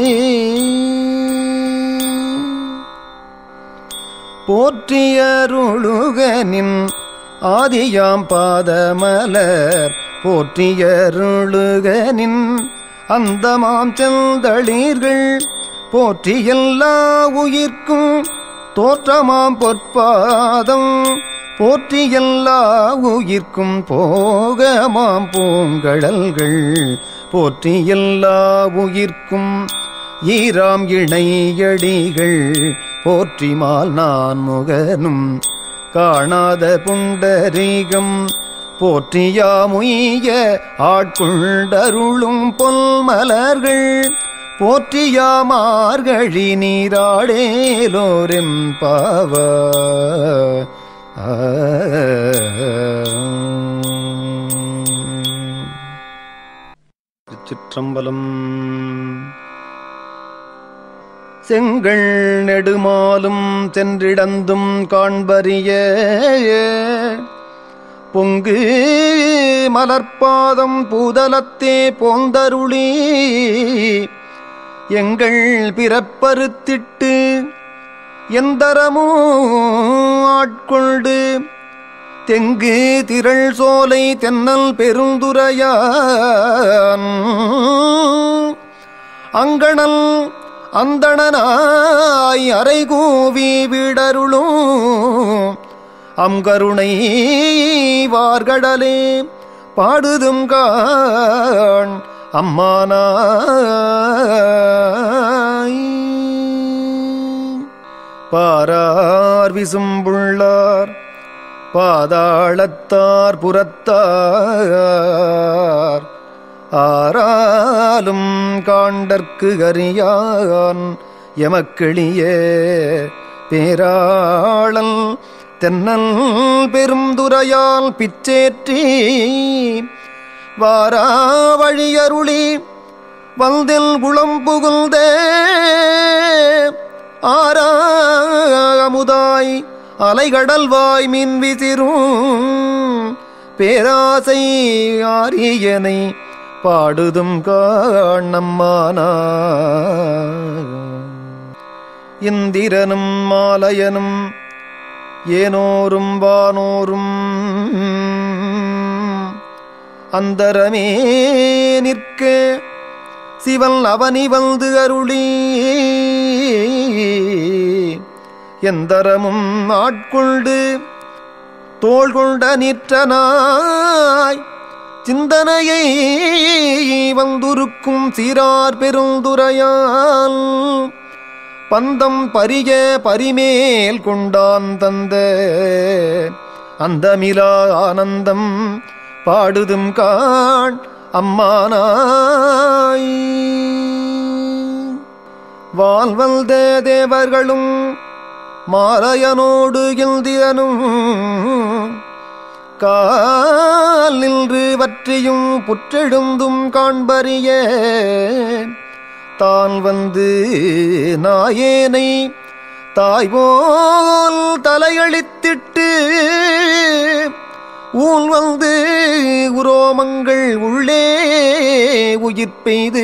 Speaker 1: போற்றியருளுகனின் ஆதியாம் பாதமலர் போற்றியருளுகனின் அந்தமாம் செந்தளிர்கள் போற்றி எல்லா உயிர்க்கும் தோற்றமாம் பொற்பாதம் போற்றி எல்லா உயிர்க்கும் போகமாம் பூங்கடல்கள் போற்றி எல்லா உயிர்க்கும் ஈராம் இணையடிகள் போற்றிமால் நான் முகனும் காணாத புண்டரீகம் போற்றியாமுய்ய ஆட்கொண்டருளும் பொன்மலர்கள் போற்றியாமார்கழி நீராடேலோரெம் பாவாய் திருச்சிற்றம்பலம். செங்கள் நெடுமாலும் சென்றிடந்தும் காண்பரிய பொங்கு மலர்பாதம் பூதலத்தே போந்தருளி எங்கள் பிறப்பறுத்திட்டு எந்தரமும் ஆட்கொண்டு தெங்கு திரள் சோலை தென்னல் பெருந்துரையான் அங்கணல் அந்தணனாய் அறைகூவி விடருளும் அம்கருணை வார்கடலே பாடுதும் காண் அம்மானாய் பாரார் விசும்புள்ளார் பாதாளத்தார் புறத்தார் ஆராலும் காண்டற்கு அறியான் எமக்கெளிய பேராளல் தென்னல் பெருந்துரையால் பிச்சேற்றி வாரா வழியருளி வந்தில் குளம் புகுந்தே ஆரா அமுதாய் அலைகடல்வாய் மின் விசிரும் பேராசை ஆரியனை பாடுதும் காணம்மானா இந்திரனும் மாலயனும் ஏனோரும் வானோரும் அந்தரமே நிற்க சிவன் அவனி வந்து அருளி எந்தரமும் ஆட்கொண்டு தோள் கொண்ட நிற்றனாய் சிந்தனையை வந்துருக்கும் சீரார் பெருந்துரையால் பந்தம் பரிய பரிமேல் கொண்டான் தந்த அந்தமிலா ஆனந்தம் பாடுதும் காண் அம்மானாய் வாழ்வல்த தேவர்களும் மாலையனோடு இந்திரனும் கால் நின்று வற்றியும் புற்றெழுந்தும் காண்பறிய தான் வந்து நாயேனை தாய்போல் தலையளித்திட்டு ஊன் வந்து உரோமங்கள் உள்ளே உயிர் பெய்து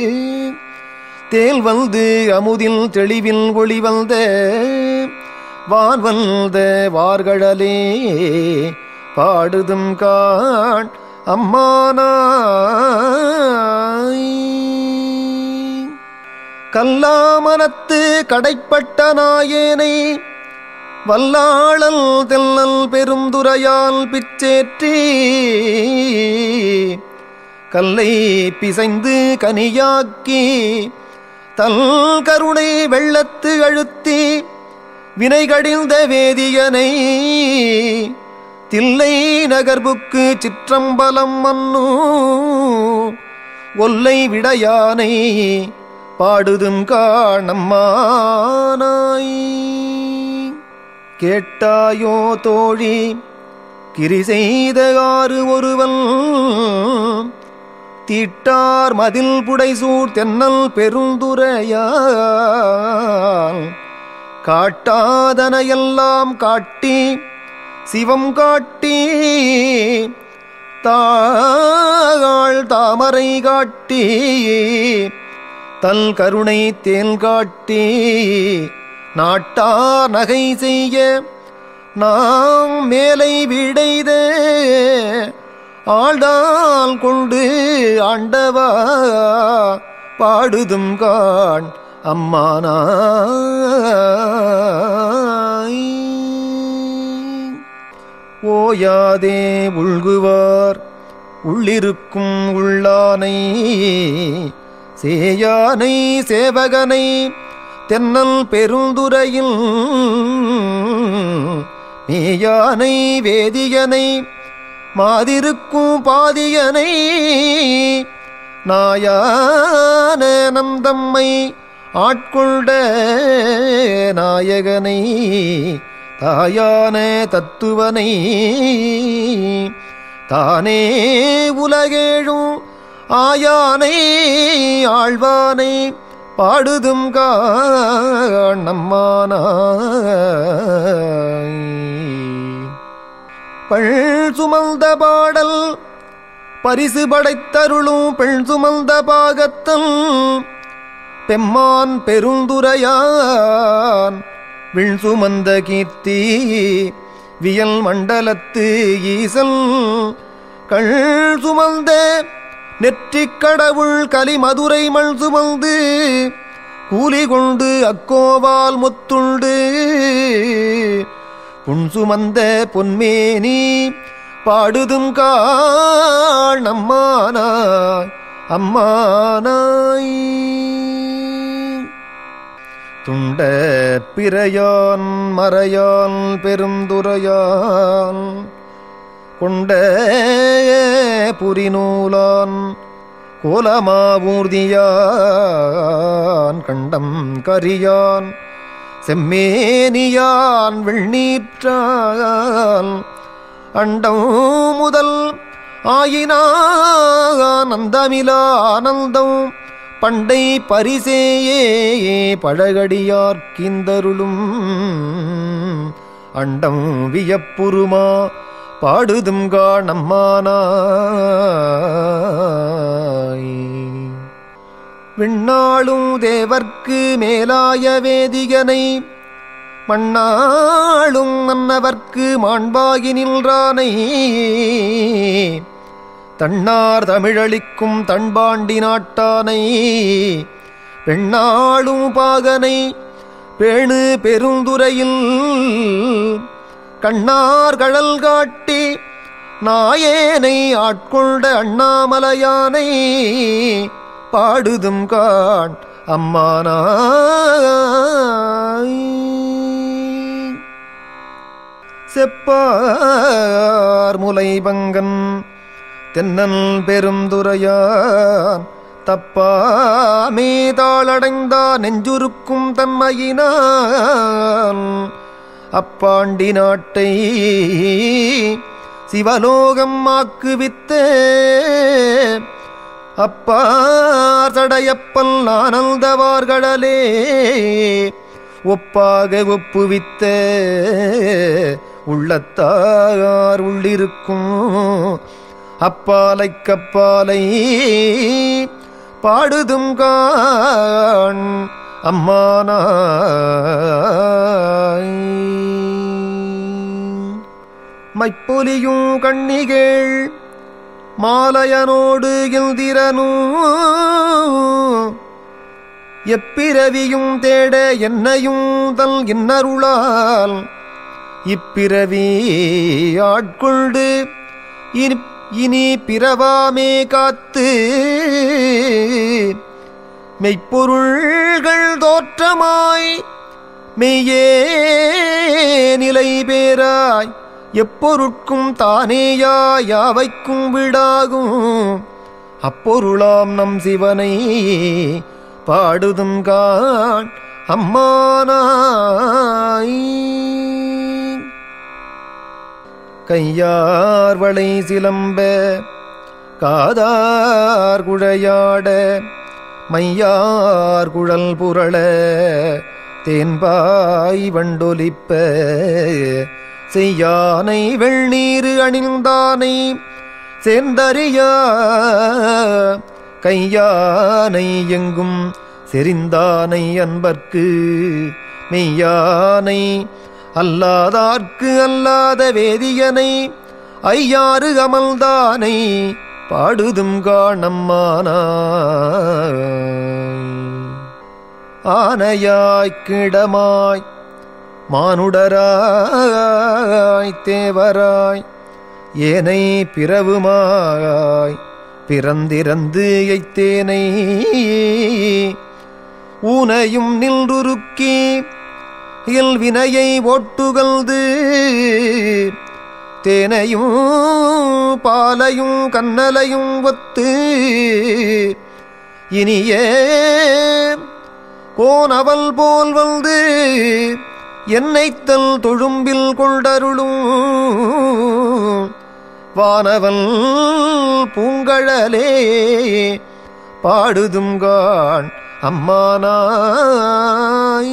Speaker 1: தேல் வந்து அமுதில் தெளிவில் ஒளி வந்த வான் வந்த வார்கடலே பாடுதும் காண் அம்மானாய் கல்லாமனத்து கடைப்பட்ட நாயேனை வல்லாளல் தெல்லல் பெருந்துரையால் பிச்சேற்றி கல்லை பிசைந்து கனியாக்கி தல் கருணை வெள்ளத்து அழுத்தி வினைகடிந்த வேதியனை தில்லை நகர்புக்கு சிற்றம்பலம் மன்னு ஒல்லை விடையானை பாடுதும் காணம்மானாய் கேட்டாயோ தோழி கிரி செய்த ஆறு ஒருவன் தீட்டார் மதில் புடைசூர் தென்னல் பெருந்துரையால் காட்டாதனையெல்லாம் காட்டி சிவம் காட்டி தாள் தாமரை காட்டி தல் கருணை தேன் காட்டி நாட்டா நகை செய்ய நாம் மேலை விடைத ஆழ்தால் கொண்டு ஆண்டவா பாடுதும் காண் அம்மானாய் ஓயாதே உள்குவார் உள்ளிருக்கும் உள்ளானை சேயானை சேவகனை தென்னல் பெருந்துரையில் மேயானை வேதியனை மாதிருக்கும் பாதியனை நாயான நம் தம்மை ஆட்கொண்ட நாயகனை தாயான தத்துவனை தானே உலகேழும் ஆயானை ஆழ்வானை பாடுதும் காணம்மானாய் பள் சுமந்த பாடல் பரிசு படைத்தருளும் பெண் சுமந்த பாகத்தல் பெம்மான் பெருந்துரையான் விண் சுமந்த கீர்த்தி வியல் மண்டலத்து ஈசல் கள் சுமந்த நெற்றிக் கடவுள் கலி மதுரை மண் சுமந்து கூலி கொண்டு அக்கோவால் முத்துண்டு புன் சுமந்த பொன்மேனி பாடுதும் காண் அம்மானாய் அம்மானாய் துண்ட பிறையான் மறையான் பெருந்துரையான் கொண்ட புரிநூலான் கோலமாவூர்தியான் கண்டம் கரியான் செம்மேனியான் வெண்ணீற்றான் அண்டம் முதல் ஆயினானந்தமிலா ஆனந்தம் பண்டை பரிசேயே பழகடியார்க்கிந்தருளும் அண்டம் வியப்புருமா பாடுதும் காணம்மானாய் விண்ணாளும் தேவர்க்கு மேலாய வேதிகனை மண்ணாளும் மன்னவர்க்கு மாண்பாகி நின்றானை தன்னார் தமிழளிக்கும் தன்பாண்டி நாட்டானை பெண்ணாளும் பாகனை பேணு பெருந்துறையில் கண்ணார் கழல் காட்டி நாயேனை ஆட்கொண்ட அண்ணாமலையானை பாடுதும் காண் அம்மானாய் செப்பார் முலைபங்கன் தென்னல் பெருந்துரையான் தப்பாமே தாளடைந்தார் நெஞ்சுருக்கும் தன்மையினான் அப்பாண்டி நாட்டை சிவலோகம் ஆக்குவித்தே அப்பார் தடையப்பல் ஆனந்தவார்களே ஒப்பாக ஒப்புவித்த உள்ளத்தார் உள்ளிருக்கும் அப்பாலை கப்பாலை பாடுதும் காண் அம்மானாய் மைப்பொலியும் கண்ணிகேள் மாலையனோடு இந்திரனும் எப்பிறவியும் தேட என்னையும் தல் இன்னருளால் இப்பிறவி ஆட்கொண்டு இனி பிறவாமே காத்து மெய்ப்பொருள்கள் தோற்றமாய் மெய்யே நிலை பேராய் எப்பொருட்கும் தானேயா யாவைக்கும் விடாகும் அப்பொருளாம் நம் சிவனை பாடுதும் காண் அம்மானாய் கையார் வளை சிலம்ப காதார் குழையாட மையார் குழல் புரள தேன்பாய் வண்டொலிப்ப செய்யானை வெள்நீரு அணிந்தானை சேர்ந்தறியா கையானை எங்கும் செறிந்தானை அன்பர்க்கு மெய்யானை அல்லாதார்க்கு அல்லாத வேதியனை ஐயாறு அமல்தானை பாடுதும் காணம்மானாய் ஆனையாய்க் கிடமாய் மானுடராய் தேவராய் ஏனை பிறவுமாய் பிறந்திறந்து எய்த்தேனை ஊனையும் நின்றுருக்கி இல்வினையை ஒட்டுகழ்ந்து தேனையும் பாலையும் கண்ணலையும் ஒத்து இனியே கோனவல் போல் வந்து என்னைத்தல் தொழும்பில் கொண்டருளும் வானவல் பூங்கழலே பாடுதும் காண் அம்மானாய்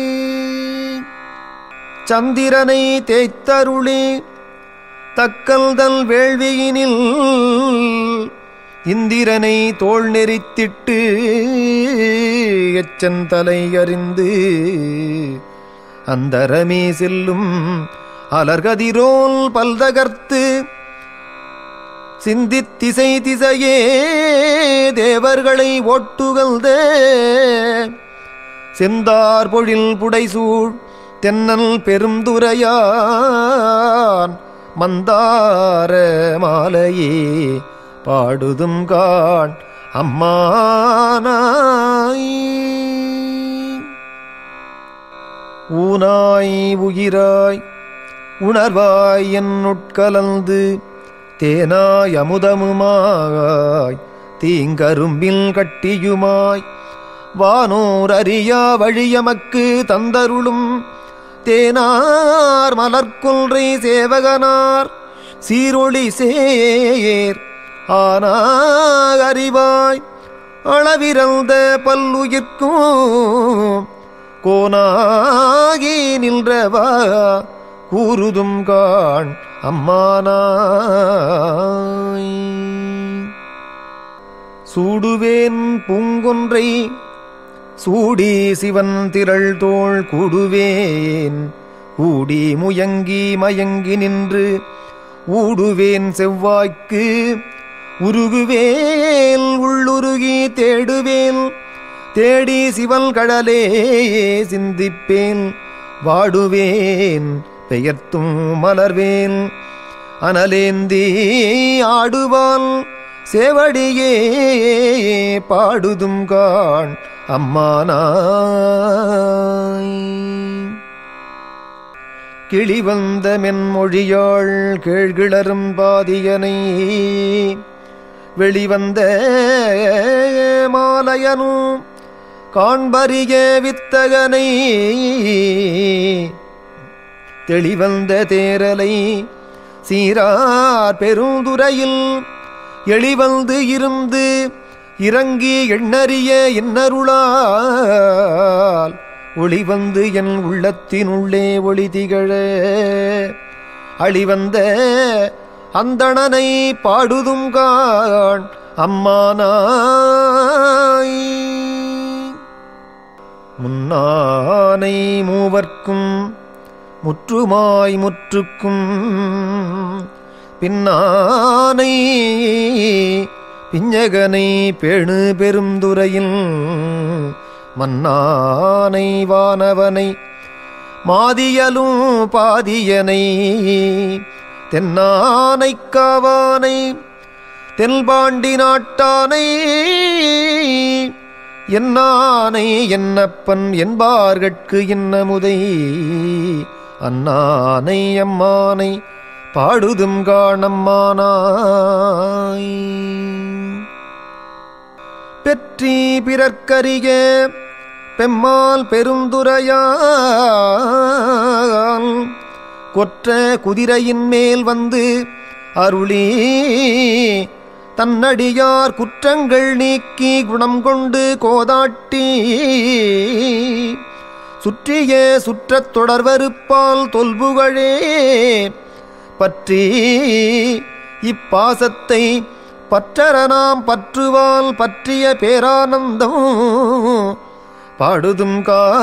Speaker 1: சந்திரனை தேய்த்தருளி தக்கல்தல் வேள்வியினில் இந்திரனை தோள் நெறித்திட்டு எச்சந்தலை அறிந்து அந்தரமே செல்லும் அலர்கதிரோல் பல்தகர்த்து சிந்தித் திசை திசையே தேவர்களை ஓட்டுகழ்தே செந்தார் பொழில் புடைசூழ் தென்னல் பெருந்துரையான் மந்தார மாலையே பாடுதும் காண் அம்மானாய் ஊனாய் உயிராய் உணர்வாய் என் உட்கலந்து தேனாய் அமுதமுமாய் தீங்கரும்பில் கட்டியுமாய் வானோர் அறியா வழியமக்கு தந்தருளும் தேனார் மலர்கொன்றை சேவகனார் சீரொளி சேர் ஆனா அறிவாய் அளவிறந்த பல்லுயிர்க்கும் கோனாகி நின்றவா கூறுதும் காண் அம்மானாய். சூடுவேன் பூங்கொன்றை சூடி சிவன் திரள் தோள் கூடுவேன் கூடி முயங்கி மயங்கி நின்று ஊடுவேன் செவ்வாய்க்கு உருகுவேல் உள்ளுருகி தேடுவேல் தேடி சிவன் கடலே சிந்திப்பேன் வாடுவேன் பெயர்த்தும் மலர்வேன் அனலேந்தி ஆடுவான் சேவடியே பாடுதும் காண் அம்மானாய். கிளிவந்த மென்மொழியாள் கேழ்கிளரும் பாதியனை வெளிவந்த மாலையனும் காண்பரிய வித்தகனை தெளிவந்த தேரலை சீரார் பெருந்துறையில் எளிவந்து இருந்து இறங்கி எண்ணறிய இன்னருளால் ஒளிவந்து என் உள்ளத்தினுள்ளே ஒளி திகழ அழிவந்த அந்தணனை பாடுதும் காண் அம்மானாய். முன்னானை மூவர்க்கும் முற்றுமாய் முற்றுக்கும் பின்னானை பிஞ்சகனை பேணு பெருந்துறையில் மன்னானை வானவனை மாதியலும் பாதியனை தென்னானை காவானை தென்பாண்டி நாட்டானை என்னானை என்னப்பன் என்பார்கட்கு இன்னமுதை அன்னானை அம்மானை பாடுதும் காணம்மானாய். பெற்றி பிறர்க்கரிய பெம்மால் பெருந்துரையால் கொற்ற குதிரையின் மேல் வந்து அருளி தன்னடியார் குற்றங்கள் நீக்கி குணம் கொண்டு கோதாட்டி சுற்றிய சுற்றத் தொடர்வருப்பால் தொல்புகழே பற்றி இப்பாசத்தை பற்றற நாம் பற்றுவால் பற்றிய பேரானந்தம் பாடுதும்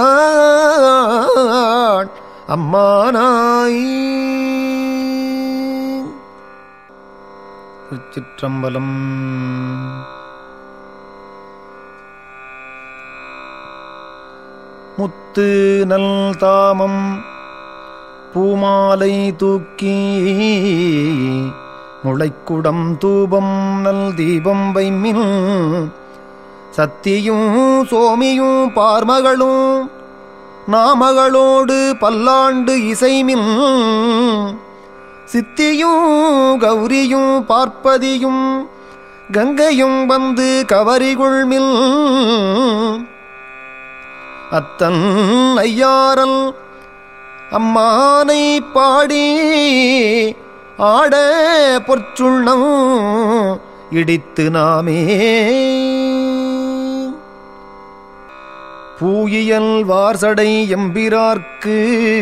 Speaker 1: காண் அம்மானாய். திருச்சிற்றம்பலம். முத்து நல் தாமம் பூமாலை தூக்கி முளைக்குடம் தூபம் நல் தீபம் வைமின் சத்தியும் சோமியும் பார்மகளும் நாமகளோடு பல்லாண்டு இசைமின் சித்தியும் கௌரியும் பார்ப்பதியும் கங்கையும் வந்து கவரிகுள்மில் அத்தன் ஐயாரல் அம்மானை பாடி ஆட பொற்சுண்ணம் இடித்து நாமே பூயியல் வார்சடை எம்பிரார்க்கு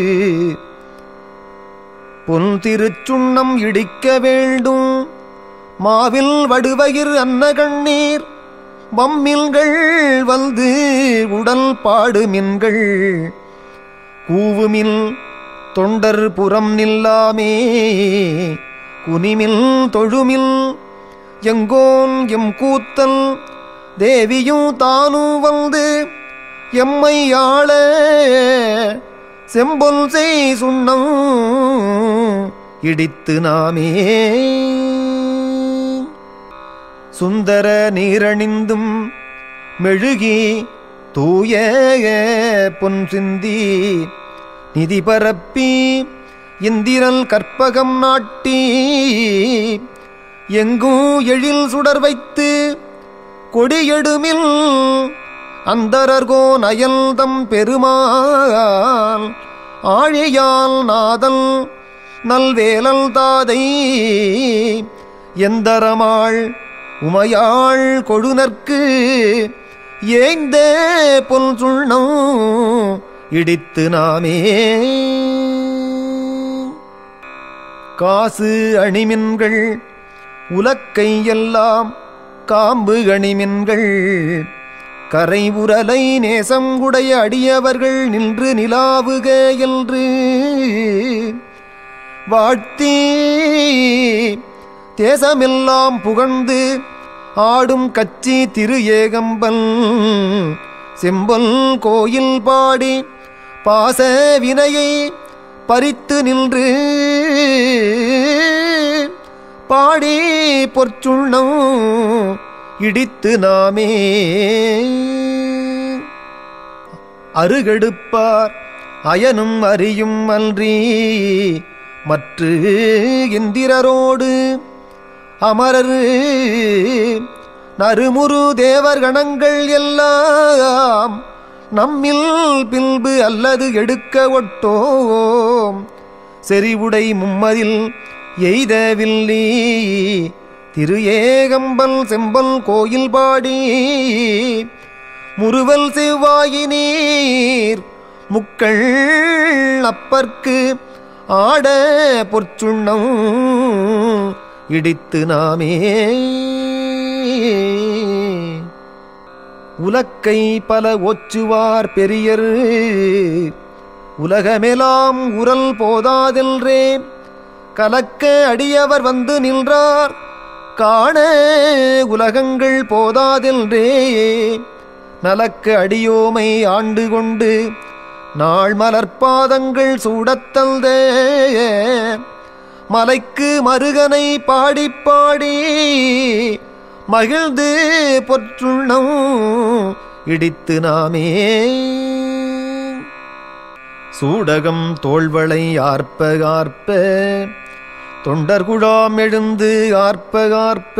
Speaker 1: பொன் திருச்சுண்ணம் இடிக்க வேண்டும் மாவில் வடுவயிர் அன்னகண்ணீர் வம்மில்கள் வந்து உடல் பாடுமின்கள் கூவுமில் தொண்டர் புறம் நில்லாமே குனிமில் தொழுமில் எங்கோன் எம் கூத்தல் தேவியும் தானும் வந்து எம்மை ஆள செம்பொல் செய் சுண்ணம் இடித்து நாமே சுந்தர நீரணிந்தும் மெழுகி தூய பொன் சிந்தி நிதி பரப்பி இந்திரல் கற்பகம் நாட்டி எங்கும் எழில் சுடர் வைத்து கொடியெடுமில் அந்தரர்கோ நயல்தம் பெருமாள் ஆழியால் நாதல் நல்வேலல் தாதை எந்தரமாள் உமையாள் கொழுநர்க்கு ஏய்ந்த பொல் சுண்ணம் இடித்து நாமே காசு அணிமின்கள் உலக்கை எல்லாம் காம்பு அணிமின்கள் கரை உரலை நேசங்குடைய அடியவர்கள் நின்று நிலாவுக என்று வாழ்த்தி தேசமெல்லாம் புகழ்ந்து ஆடும் கச்சி திரு ஏகம்பல் செம்பல் கோயில் பாடி பாச வினையை பறித்து நின்று பாடி பொற்சுண்ணம் இடித்து நாமே அருகெடுப்பார் அயனும் அறியும் அன்றி மற்று இந்திரரோடு அமரர் நறுமுறு தேவர் கணங்கள் எல்லாம் நம்மில் பில்பு அல்லது எடுக்க ஒட்டோம் செறிவுடை மும்மதில் எய்தவில்லி திரு ஏகம்பல் செம்பல் கோயில் பாடி முறுவல் செவ்வாயினீர் முக்கள் அப்பற்கு ஆட பொற்சுண்ணம் இடித்து நாமே உலக்கை பல ஒச்சுவார் பெரியர் உலகமெலாம் உரல் போதாதென்றே கலக்க அடியவர் வந்து நின்றார் காண உலகங்கள் போதாதென்றே நலக்க அடியோமை ஆண்டு கொண்டு நாள் மலர்பாதங்கள் சூடத்தல்தே மலைக்கு மருகனை பாடிப்பாடி மகிழ்ந்து பொற்றுண்ணம் இடித்து நாமே சூடகம் தோள்வளை ஆர்ப்ப ஆர்ப்ப தொண்டர்குழாம் எழுந்து ஆர்ப்ப ஆர்ப்ப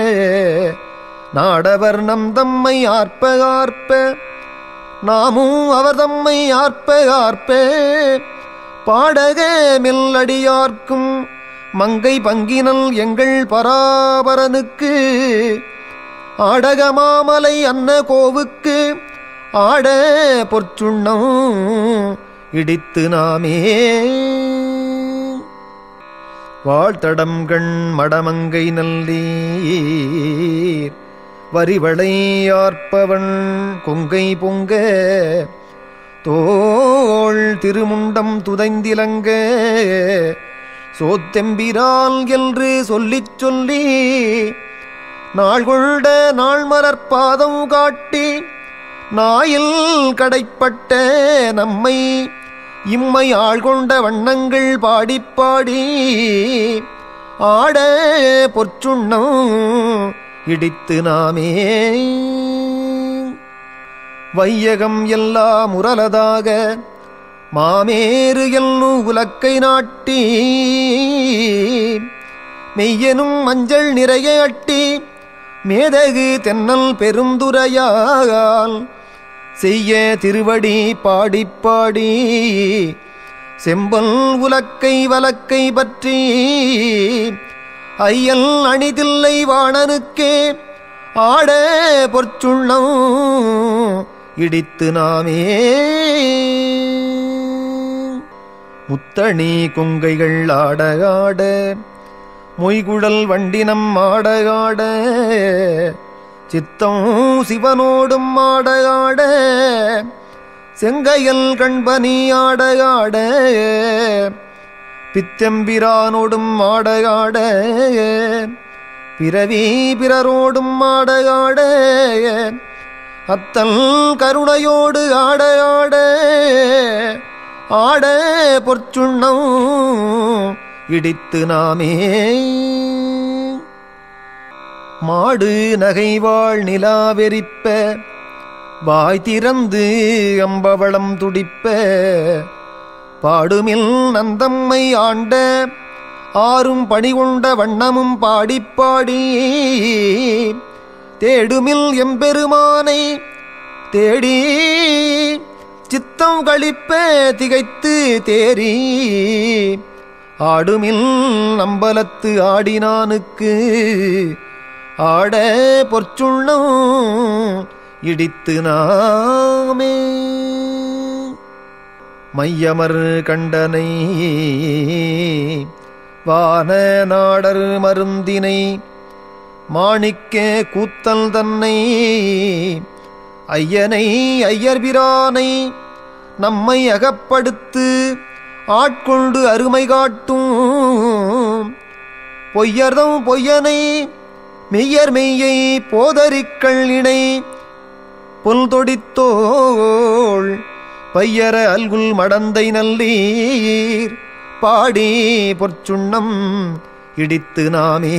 Speaker 1: நாடவர் நம் தம்மை ஆர்ப்ப ஆர்ப்ப நாமும் அவர் தம்மை ஆர்ப்ப ஆர்ப்ப பாடக மெல்லடியார்க்கும் மங்கை பங்கினல் எங்கள் பராபரனுக்கு ஆடக மாமலை அன்ன கோவுக்கு ஆட பொற்சுண்ணம் இடித்து நாமே வாழ்த்தடம் கண் மடமங்கை நல்லீர் வரிவளை ஆர்ப்பவன் கொங்கை பொங்க தோள் திருமுண்டம் துதைந்திலங்க சோத்தெம்பிரால் என்று சொல்லிச் சொல்லி நாள் கொண்ட நாள் மலர்பாதம் காட்டி நாயில் கடைப்பட்ட நம்மை இம்மை ஆள்கொண்ட வண்ணங்கள் பாடிப்பாடி ஆட பொற்சுண்ணம் இடித்து நாமே வையகம் எல்லாம் உரலதாக மாமேறு எல்லு உலக்கை நாட்டி மெய்யெனும் மஞ்சள் நிறைய அட்டி மேதகு தென்னல் பெருந்துரையால் செய்ய திருவடி பாடிப்பாடி செம்பல் உலக்கை வலக்கை பற்றி ஐயல் அணிதில்லை வாணனுக்கே ஆட பொற்சுண்ணம் இடித்து நாமே முத்தணி கொங்கைகள் ஆடகாட மொய்குழல் வண்டினம் ஆடகாட சித்தம் சிவனோடும் ஆடகாட செங்கையல் கண்பனி ஆடகாட பித்தம்பிரானோடும் ஆடகாட பிறவி பிறரோடும் ஆடகாட அத்தல் கருணையோடு ஆடகாட ஆட பொற்சுண்ணம் இடித்து நாமே மாடு நகைவாள் நிலாவெறிப்ப வாய் திறந்து அம்பவளம் துடிப்ப பாடுமில் நந்தம்மை ஆண்ட ஆறும் பணிகொண்ட வண்ணமும் பாடிப்பாடி தேடுமில் எம்பெருமானை தேடி சித்தம் களிப்ப திகைத்து தேறி ஆடுமில் நம்பலத்து ஆடினானுக்கு ஆட பொற்சுண்ணம் இடித்து நாமே மையமர் கண்டனை வான நாடர் மருந்தினை மாணிக்க கூத்தல் தன்னை ஐயனை ஐயர்பிரானை நம்மை அகப்படுத்து ஆட்கொண்டு அருமை காட்டும் பொய்யர்தம் பொய்யனை மெய்யர் மெய்யை போதரிக்கள் இணை புல் தொடித்தோள் பையர அல்குல் மடந்தை நல்லீர் பாடி பொற்சுண்ணம் இடித்து நாமே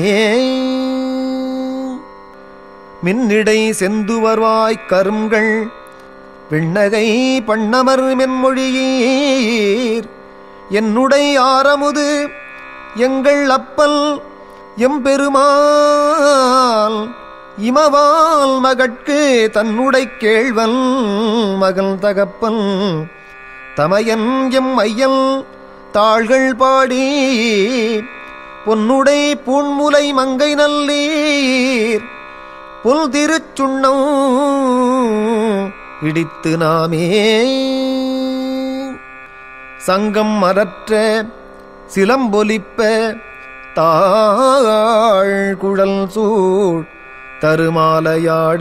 Speaker 1: மின்னிடை செந்துவர்வாய்க் கருங்கள் விண்ணகை பண்ணமர் மென்மொழியீர் என்னுடை ஆரமுது எங்கள் அப்பல் எம்பெருமாள் இமவால் மகட்கு தன்னுடை கேழ்வல் மகள் தகப்பல் தமையன் எம் ஐயல் தாள்கள் பாடி பொன்னுடை பூண்முலை மங்கை நல்லீர் புல் திருச்சுண்ணம் இடித்து நாமே சங்கம் மரற்ற சிலம்பொலிப்ப தாழ் குழல் சூழ் தருமாலையாட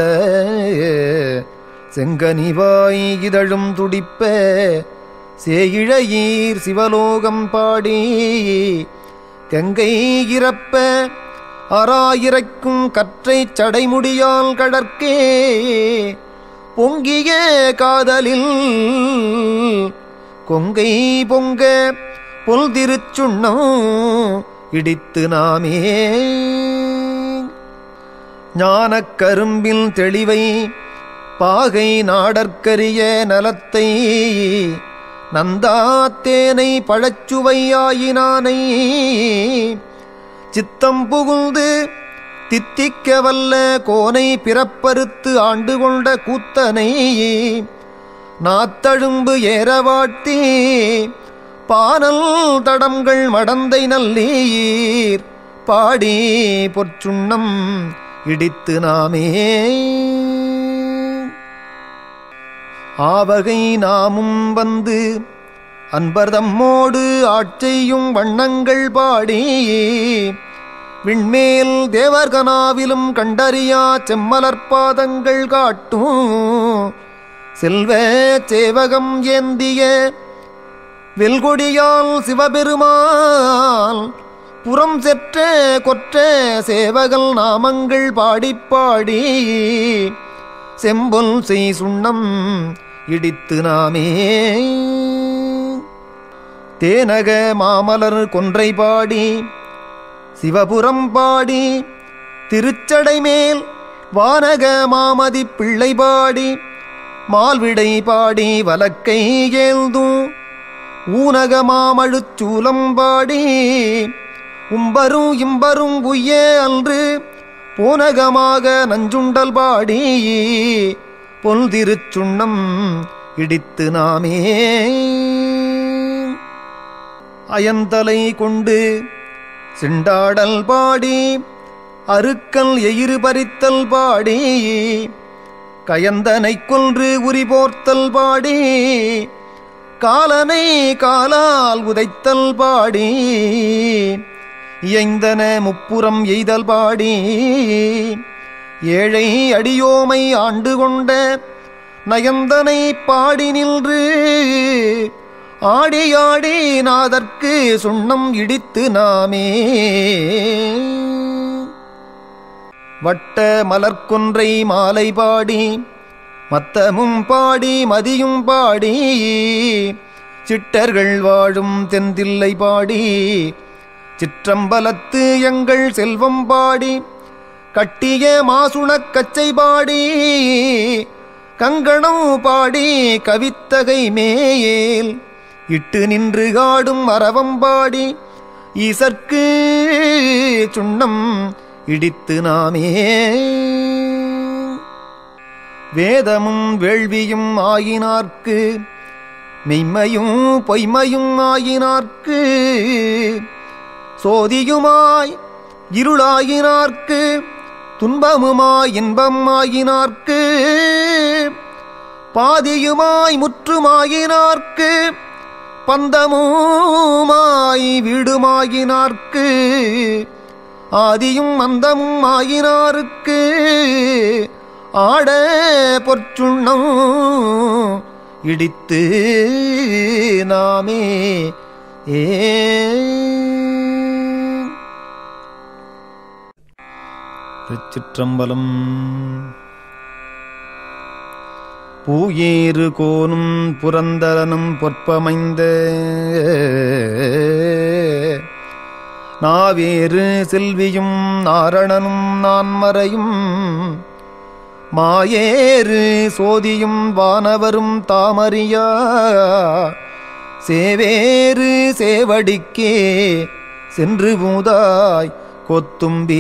Speaker 1: செங்கனிவாய் இதழும் துடிப்ப சேயிழையீர் சிவலோகம் பாடி கங்கை இறப்ப அராயிரைக்கும் கற்றை சடைமுடியால் கடற்கே பொங்கிய காதலில் கொங்கை பொங்க புல் திருச்சுண்ணம் இடித்து நாமே ஞானக் கரும்பில் தெளிவை பாகை நாடற்கரிய நலத்தை நந்தாத்தேனை பழச்சுவையாயினானை சித்தம் புகுந்து தித்திக்க வல்ல கோனை பிறப்பறுத்து ஆண்டு கொண்ட கூத்தனை நாத்தழும்பு ஏறவாட்டி பானல் தடங்கள் மடந்தை நல்லீர் பாடி பொற்சுண்ணம் இடித்து நாமே ஆவகை நாமும் வந்து அன்பர்தம்மோடு ஆட்செய்யும் வண்ணங்கள் பாடி விண்மேல் தேவர்கனாவிலும் கண்டறியா செம்மலர்பாதங்கள் காட்டும் செல்வ சேவகம் ஏந்திய வெல்கொடியால் சிவபெருமாள் புறம் செற்ற கொற்ற சேவகல் நாமங்கள் பாடிப்பாடி செம்பொல் செய் சுண்ணம் இடித்து நாமே தேனக மாமலர் கொன்றை பாடி சிவபுரம் பாடி திருச்சடை மேல் வானக மாமதி பிள்ளை பாடி மால்விடை பாடி வலக்கை ஏல்தும் ஊனக மாமழுச்சூலம் பாடி உம்பரும் இம்பரும் உய்ய அன்று போனகமாக நஞ்சுண்டல் பாடி பொல் திருச்சுண்ணம் இடித்து நாமே அயந்தலை கொண்டு சிண்டாடல் பாடி அருக்கல் எயிறு பறித்தல் பாடி கயந்தனை கொன்று உரிபோர்த்தல் பாடி காலனை காலால் உதைத்தல் பாடி இயைந்தன முப்புறம் எய்தல் பாடி ஏழை அடியோமை ஆண்டு கொண்ட நயந்தனை பாடி நின்று ஆடியாடி நாதற்கு சுண்ணம் இடித்து நாமே வட்ட மலர்கொன்றை மாலை பாடி மத்தமும் பாடி மதியும் பாடி சிட்டர்கள் வாழும் தெந்தில்லை பாடி சிற்றம்பலத்து எங்கள் செல்வம் பாடி கட்டிய மாசுணக் கச்சை பாடி கங்கணம் பாடி கவித்தகை மேயேல் இட்டு நின்று காடும் அரவம் பாடி ஈசற்கு சுண்ணம் இடித்து நாமே வேதமும் வேள்வியும் ஆயினார்க்கு மெய்மையும் பொய்மையும் ஆயினார்க்கு சோதியுமாய் இருளாயினார்க்கு துன்பமுமாய் இன்பம் ஆயினார்க்கு பாதியுமாய் முற்றுமாயினார்க்கு பந்தமுமாய் வீடுமாயினார்க்கு ஆதியும் அந்தமும் ஆயினாருக்கு ஆட பொற்சுண்ணம் இடித்து நாமே ஏ திருச்சிற்றம்பலம். பூயேறு கோனும் புரந்தரனும் பொற்பமைந்த நாவேறு செல்வியும் நாரணனும் நான்மறையும் மாயேறு சோதியும் வானவரும் தாமறியா சேவேறு சேவடிக்கே சென்று மூதாய் கொத்தும்பி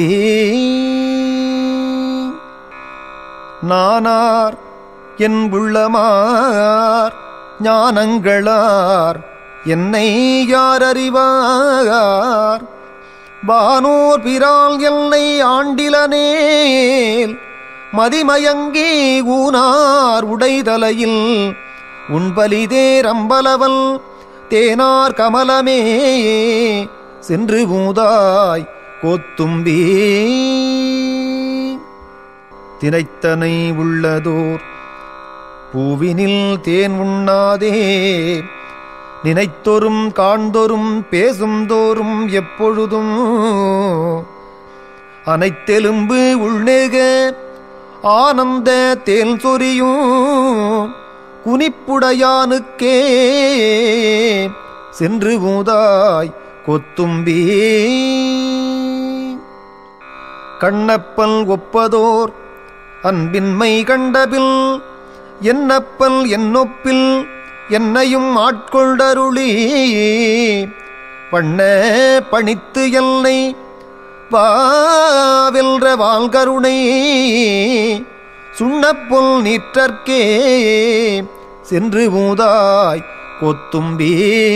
Speaker 1: நானார் என் உள்ளமார் ஞானங்களார் என்னை யார் அறிவார் வானோர் பிரால் என்னை ஆண்டிலனேல் மதிமயங்கி ஊனார் உடைதலையில் உண்பலிதேர் அம்பலவல் தேனார் கமலமே சென்று மூதாய் கோத்தும்பி தினைத்தனை உள்ளதோர் பூவினில் தேன் உண்ணாதே நினைத்தொரும் காண்தொரும் பேசும் தோறும் எப்பொழுதும் அனைத்தெலும்பு உள்நேக ஆனந்த தேல் சொரியும் குனிப்புடையானுக்கே சென்று மூதாய் கொத்தும்பி கண்ணப்பல் ஒப்பதோர் அன்பின்மை கண்டபில் என்னப்பல் என்னொப்பில் என்னையும் ஆட்கொண்டருளி பண்ண பணித்து எல்லை வாவென்ற வால்கருணை சுண்ணப்பொல் நீற்றற்கே சென்று மூதாய் கொத்தும்பி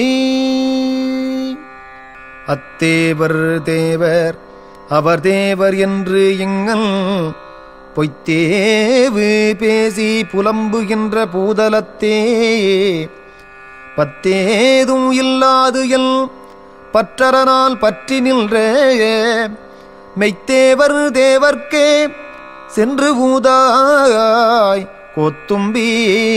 Speaker 1: அத்தேவர் தேவர் அவர் தேவர் என்று எங்கள் பொய்த்தேவு பேசி புலம்புகின்ற பூதலத்தே பத்தேதும் இல்லாது எல் பற்றரனால் பற்றி நின்ற மெய்த்தேவர் தேவர்க்கே சென்று மூதாய் கொத்தும்பி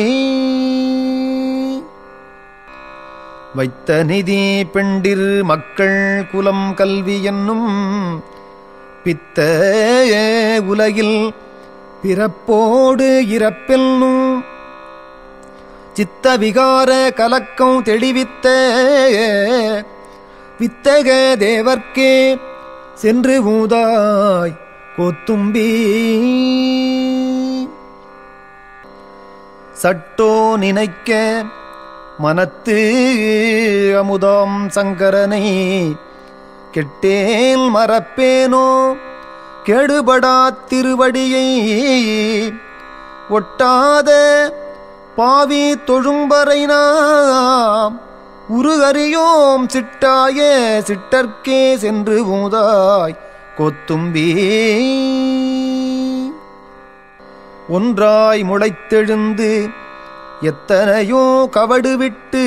Speaker 1: வைத்த நிதி பெண்டிர் மக்கள் குலம் கல்வி என்னும் பித்த உலகில் பிறப்போடு இறப்பென்னும் சித்த விகார கலக்கம் தெளிவித்த வித்தக தேவர்க்கே சென்று மூதாய் கொத்தும்பி சட்டோ நினைக்க மனத்து அமுதாம் சங்கரனை கெட்டேல் மறப்பேனோ கெடுபடா திருவடியை ஒட்டாத பாவி தொழும்பரை நாம் உருகறியோம் சிட்டாய சிட்டர்க்கே சென்று மூதாய் கொத்தும்பி ஒன்றாய் முளைத்தெழுந்து எத்தனையோ கவடு விட்டு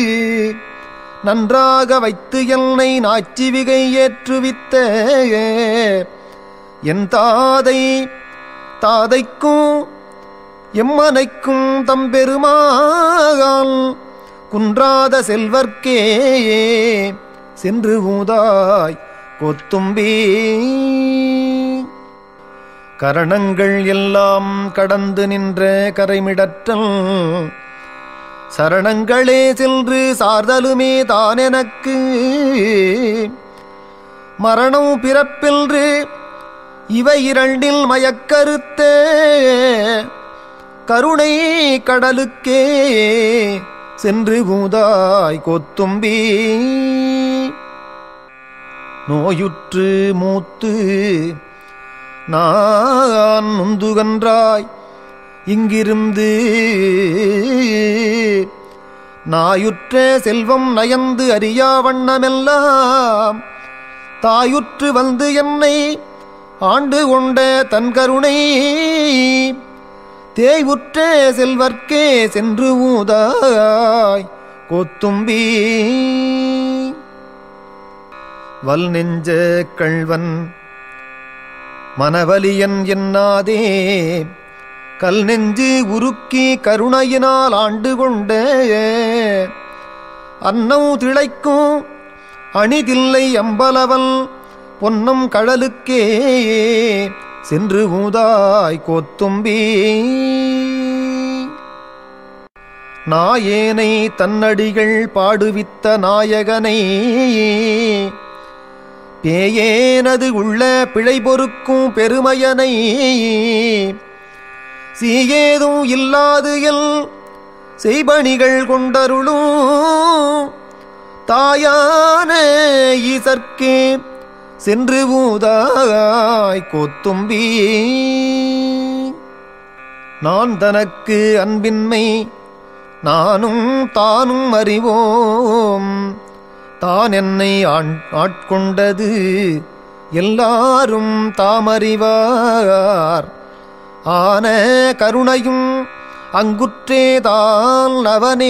Speaker 1: நன்றாக வைத்து என்னை நாச்சிவிகை ஏற்றுவித்த என் தாதை தாதைக்கும் எம்மனைக்கும் தம்பெருமான் குன்றாத செல்வர்க்கே சென்று மூதாய் கொத்தும்பி கரணங்கள் எல்லாம் கடந்து நின்ற கரைமிடற்றல் சரணங்களே சென்று சார்தலுமே தானெனக்கு மரணம் பிறப்பின்று இவை இரண்டில் மயக்கருத்த கருணை கடலுக்கே சென்று மூதாய் கொத்தும்பி நோயுற்று மூத்து நான் நுந்துகன்றாய் இங்கிருந்து நாயுற்ற செல்வம் நயந்து அறியா வண்ணமெல்லாம் தாயுற்று வந்து என்னை ஆண்டு கொண்ட தன் கருணை தேய்வுற்ற செல்வர்க்கே சென்று ஊதாய் கோத்தும்பி. வல் நெஞ்ச கள்வன் மனவலியன் என்னாதே கல் நெஞ்சு உருக்கி கருணையினால் ஆண்டு கொண்ட அன்னம் திளைக்கும் அணிதில்லை அம்பலவன் பொன்னம் கடலுக்கே சென்று ஊதாய் கோத்தும்பி. நாயேனை தன்னடிகள் பாடுவித்த நாயகனை பேயேனது உள்ள பிழை பொறுக்கும் பெருமையனை சீயேதும் இல்லாது எல் செய்பணிகள் கொண்டருளும் தாயான ஈசற்கே சென்று ஊதாய் கோத்தும்பி. நான் தனக்கு அன்பின்மை நானும் தானும் அறிவோம் தான் என்னை ஆட்கொண்டது எல்லாரும் தாமறிவார் ஆன கருணையும் அங்குற்றேதான் அவனே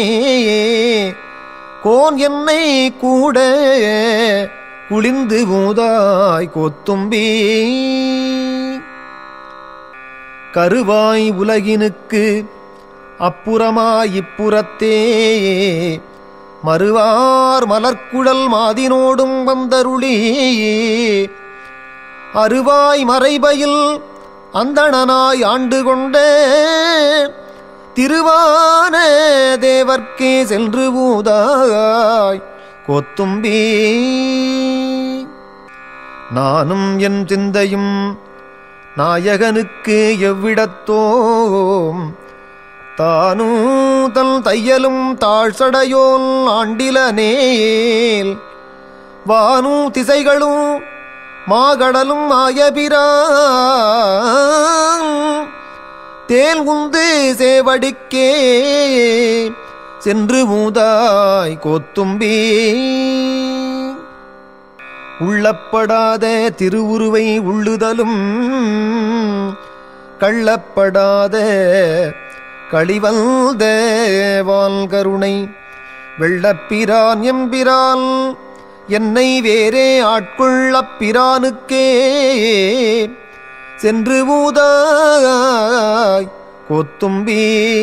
Speaker 1: கோன் என்னை கூட குளிந்து ஊதாய் கோத்தும்பி. கருவாய் உலகினுக்கு அப்புறமாய் இப்புறத்தே மறுவார் மலர்க்குழல் மாதினோடும் வந்தருளி அருவாய் மறைபயில் அந்தணனாய் ஆண்டு கொண்ட திருவான தேவர்க்கே சென்று ஊதாய் கோத்தும்பி. நானும் என் சிந்தையும் நாயகனுக்கு எவ்விடத்தோம் தானூதல் தையலும் தாழ்சடையோல் ஆண்டிலனேல் வானூ திசைகளும் மாகடலும் ஆயபிரான் தேல் உந்து சேவடிக்கே சென்று ஊதாய் கோத்தும்பி. உள்ளப்படாத திருவுருவை உள்ளுதலும் கள்ளப்படாத களிவந்த வால் கருணை வெள்ளப்பிரான் எம்பிரான் என்னை வேறே ஆட்கொள்ளப் பிரானுக்கே சென்று ஊதாய் கோத்தும்பி.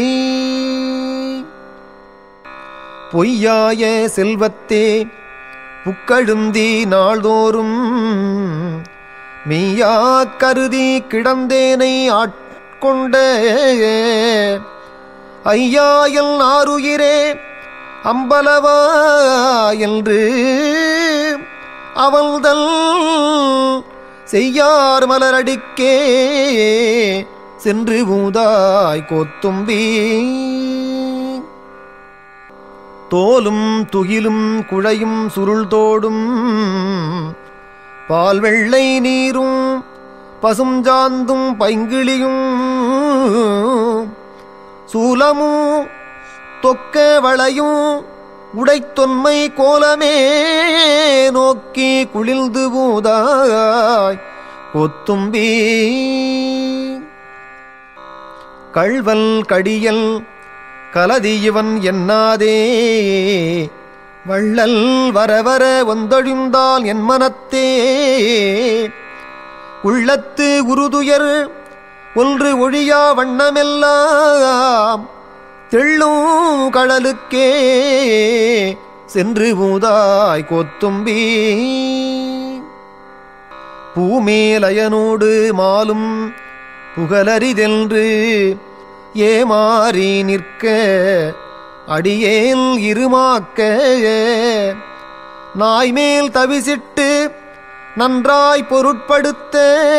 Speaker 1: பொய்யாய செல்வத்தே புக்கழுந்தி நாள்தோறும் மெய்யா கருதி கிடந்தேனை ஆட்கொண்ட ஐயாயல் ஆருயிரே அம்பலவா என்று அவள்தல் செய்யார் மலரடிக்கே சென்று ஊதாய் கோத்தும்பி. தோலும் துகிலும் குழையும் சுருள்தோடும் பால் வெள்ளை நீரும் பசும் சாந்தும் பைங்கிளியும் சூலமும் தொக்க வளையும் உடைத்தொன்மை கோலமே நோக்கி குளிர்ந்து ஊதாய் கோத்தும்பி. கள்வல் கடியல் கலதி இவன் என்னாதே வள்ளல் வரவர ஒந்தொழிந்தால் என் மனத்தே உள்ளத்து உருதுயர் ஒன்று ஒழியா வண்ணமெல்லாம் தெள்ளும் கடலுக்கே சென்று ஊதாய் கோத்தும்பி. பூமேலயனோடு மாலும் புகழரிதென்று ஏமாறி நிற்க அடியேல் இருமாக்க நாய்மேல் தவிசிட்டு நன்றாய் பொருட்படுத்த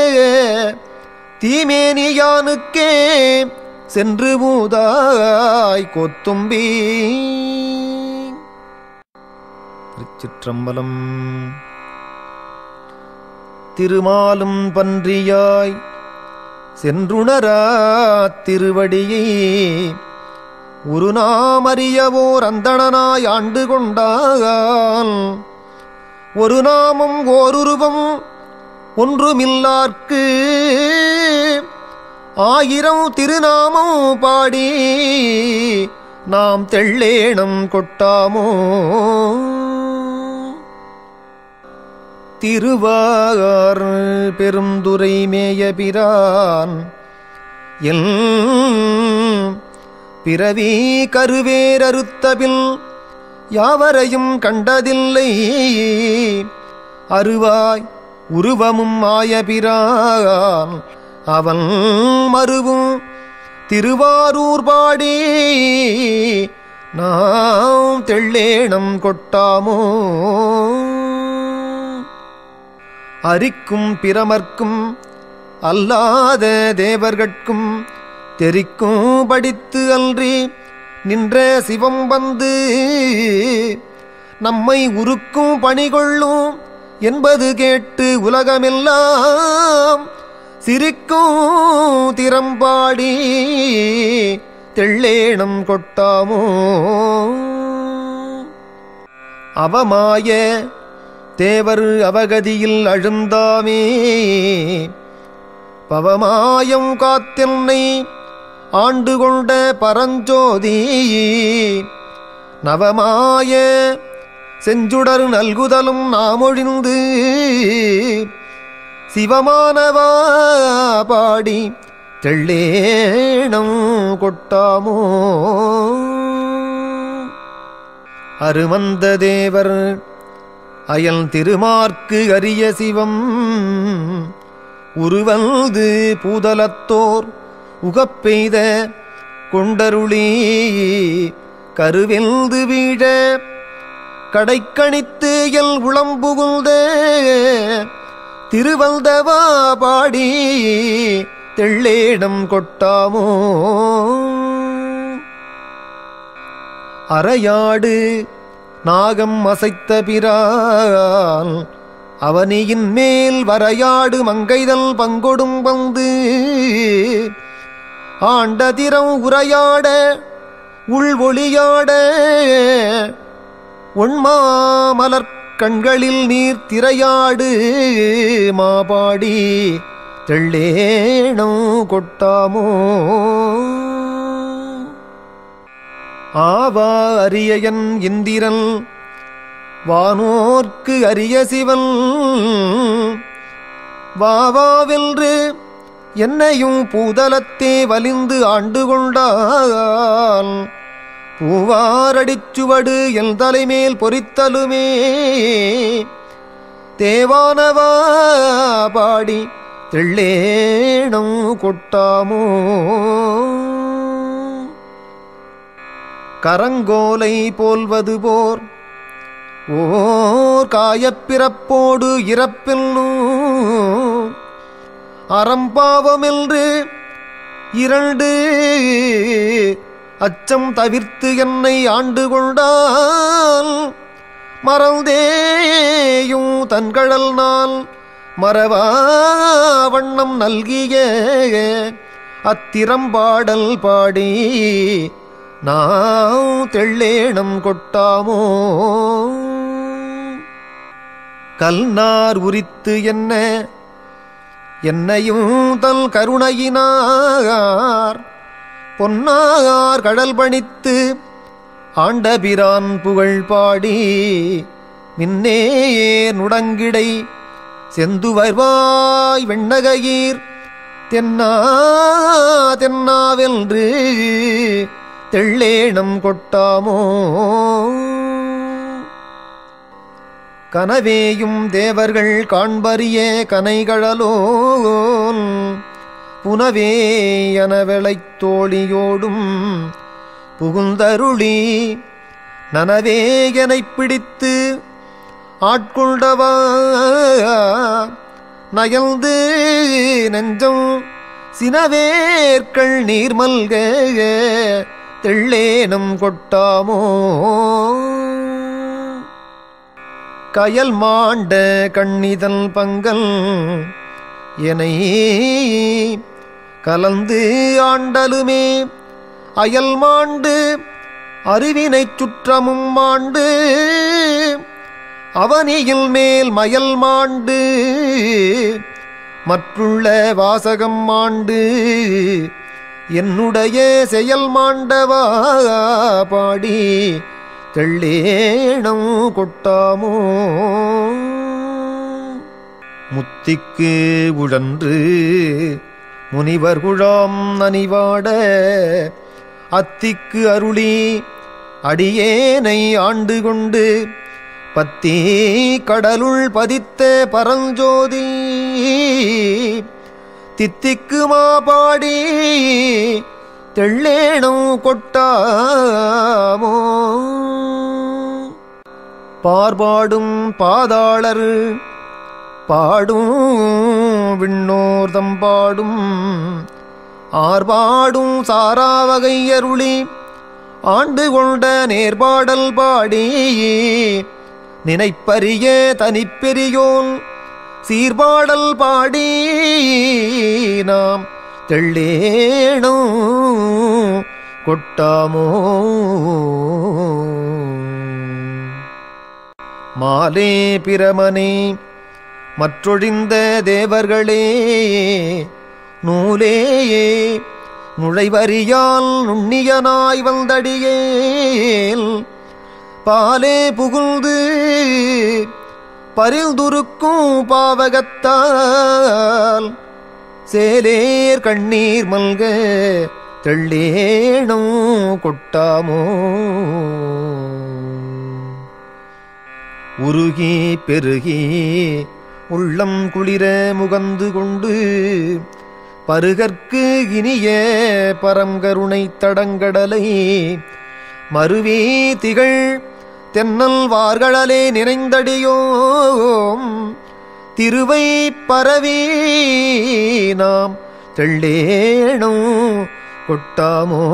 Speaker 1: தீமேனியானுக்கே சென்று ஊதாய் கோத்தும்பி. திருச்சிற்றம்பலம். திருமாலும் பன்றியாய் சென்றுணரா திருவடியை ஒரு நாமறியவோர் அந்தணனாய் ஆண்டு கொண்டால் ஒரு நாமம் ஓருருவம் ஒன்றுமில்லார்க்கு ஆயிரம் திருநாமம் பாடி நாம் தெள்ளேணம் கொட்டாமோ. திருவார் பெருந்துரை மேயபிரான் எல் பிறவி கருவேரறுத்தபில் யாவரையும் கண்டதில்லை அருவாய் உருவமும் ஆயபிரான் அவன் மருவும் திருவாரூர் பாடி நாம் தெள்ளேணம் கொட்டாமோ. அரிக்கும் பிரமர்க்கும் அல்லாத தேவர்கட்கும் தெரிக்கும் படித்து அன்றி நின்ற சிவம் வந்து நம்மை உருக்கும் பணிகொள்ளும் என்பது கேட்டு உலகமெல்லாம் சிரிக்கும் திறம்பாடி தெள்ளேணம் கொட்டாமோ. அவமாய தேவர் அவகதியில் அழுந்தாமே பவமாயம் காத்தென்னை ஆண்டு கொண்ட பரஞ்சோதி நவமாய செஞ்சுடர் நல்குதலும் நாமொழிந்து சிவமானவா பாடி தெள்ளேணம் கொட்டாமோ. அருமந்த தேவர் அயல் திருமார்க்கு அரிய சிவம் உருவல்து பூதலத்தோர் உகப்பெய்த கொண்டருளி கருவெல்து வீழ கடைக்கணித்து எல் உளம்புகுந்த திருவல்தவா பாடி தெள்ளேணம் கொட்டாமோ. அரையாடு நாகம் அசைத்த பிரான் அவனியின் மேல் வரையாடு மங்கைதல் பங்கொடும் வந்து ஆண்டதிரம் உரையாட உள் ஒளியாட ஒண்மாமலர் கண்களில் நீர் திரையாடு மாபாடி தெள்ளேணம் கொட்டாமோ. ஆவா அரியன் இந்திரன் வானோர்க்கு அரிய சிவன் வாவாவென்று என்னையும் பூதலத்தே வலிந்து ஆண்டு கொண்டால் பூவாரடிச்சுவடு என் தலைமேல் பொறித்தலுமே தேவானவா பாடி தெள்ளேணம் கொட்டாமோ. கரங்கோலை போல்வது போர் ஓர் காயப்பிறப்போடு இறப்பில்லும் அறம்பாவமென்று இரண்டு அச்சம் தவிர்த்து என்னை ஆண்டு கொண்டால் மறந்தேயும் தன்கழல் நாள் மறவா வண்ணம் நல்கிய அத்திறம்பாடல் பாடி நாம் தெள்ளேணம் கொட்டாமோ. கல்நார் உரித்து என்ன என்னையும் தல் கருணையினார் பொன்னார் கடல் பணித்து ஆண்டபிரான் புகழ் பாடி மின்னே நுடங்கிடை செந்துவர்வாய் வெண்ணகையீர் தென்னா தென்னாவென்று தெள்ளேணம் கொட்டாமோ. கனவேயும் தேவர்கள் காண்பறிய கனைகழலோன் புனவே எனவெளைத் தோழியோடும் புகுந்தருளி நனவே எனப் பிடித்து ஆட்கொண்டவா நயல்ந்து நெஞ்சம் சினவேற்கள் நீர்மல்க தெள்ளேணம் கொட்டாமோ. கயல் மாண்ட கண்ணிதல் பங்கல் எனை கலந்து ஆண்டலுமே அயல் மாண்டு அறிவினைச் சுற்றமும் மாண்டு அவனியில் மேல் மயல் மாண்டு மற்றுள்ள வாசகம் மாண்டு என்னுடைய செயல் மாண்டவா பாடி தெள்ளேணம் கொட்டாமோ. முத்திக்கு உழன்று முனிவர் குழாம் நனிவாட அத்திக்கு அருளி அடியேனை ஆண்டு கொண்டு பத்தி கடலுள் பதித்த பரஞ்சோதி தித்திக்கு மாபாடி தெள்ளேணம் கொட்டாமோ. பார்பாடும் பாதாளர் பாடும் விண்ணோர்தம் பாடும் ஆர்பாடும் சாராவகை அருளி ஆண்டு கொண்ட நேர்பாடல் பாடி நினைப்பரிய தனிப்பெரியோன் சீர்பாடல் பாடி நாம் தெள்ளேணம் கொட்டாமோ. மாலே பிரமனே மற்றொழிந்த தேவர்களே நூலேயே நுழைவறியால் நுண்ணியனாய் வந்தடியேல் பாலே புகுந்து பரிந்துருக்கும் பாவகத்தால் சேலேர் கண்ணீர் மல்க தெள்ளேணம் கொட்டாமோ. உருகி பெருகி உள்ளம் குளிர முகந்து கொண்டு பருகற்கு இனிய பரங்கருணை தடங்கடலை மருவி திகழ் தென்னல் வார்களே நிறைந்தடியோம் திருவை பரவி நாம் தெள்ளேணம் கொட்டாமோ.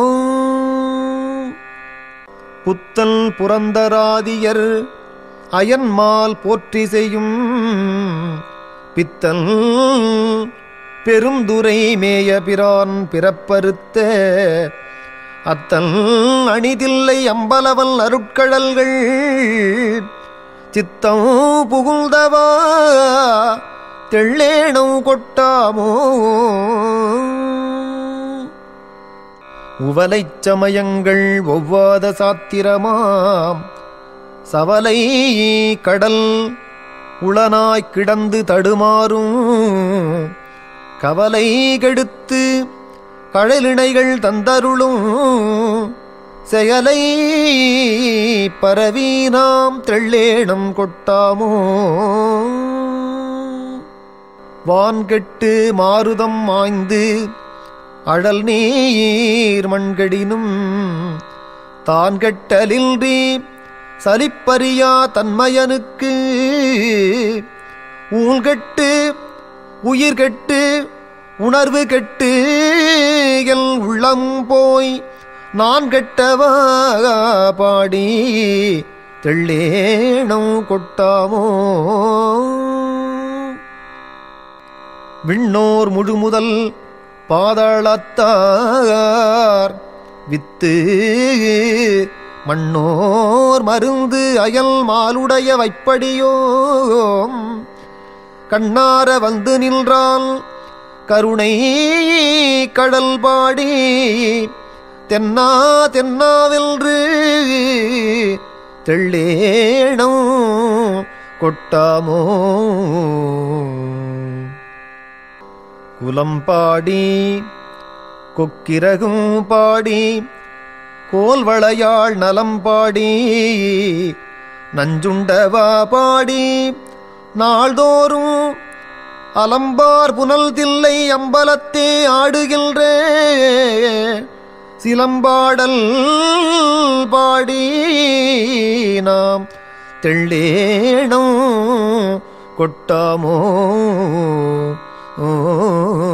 Speaker 1: புத்தல் புரந்தராதியர் அயன்மால் போற்றி செய்யும் பித்தல் பெருந்துரை மேய பிரான் பிறப்பறுத்த அத்தல் அணிதில்லை அம்பலவல் அருட்கடல்கள் சித்தம் புகுந்தவா தெள்ளேணம் கொட்டாமோ. உவலைச் சமயங்கள் ஒவ்வாத சாத்திரமாம் சவலை கடல் உளனாய்க் கிடந்து தடுமாறும் கவலை கெடுத்து கழலிணைகள் தந்தருளும் செயலை பரவி நாம் தெள்ளேணம் கொட்டாமோ. வான்கெட்டு மாருதம் மாய்ந்து அழல் நீர் மண்கடினும் தான் கெட்டலின்றி சலிப்பறியா தன்மையனுக்கு ஊழ்கெட்டு உயிர் கெட்டு உணர்வு கெட்டு எல் உள்ளம் போய் நான் கெட்டவா பாடி தெள்ளேணம் கொட்டாமோ. விண்ணோர் முழுமுதல் பாதாளத்தார் வித்து மண்ணோர் மருந்து அயல் மாலுடைய வைப்படியோம் கண்ணார வந்து நின்றால் கருணை கடல் பாடி தென்னா தென்னாவென்று தெள்ளேணம் கொட்டாமோ. குலம் பாடி கொக்கிரகும் பாடி கோல்வளையாள் நலம் பாடி நஞ்சுண்டவா பாடி நாள்தோறும் அலம்பார் புனல் தில்லை அம்பலத்தே ஆடுகின்ற சிலம்பாடல் பாடி நாம் தெள்ளேணம் கொட்டாமோ. ஓ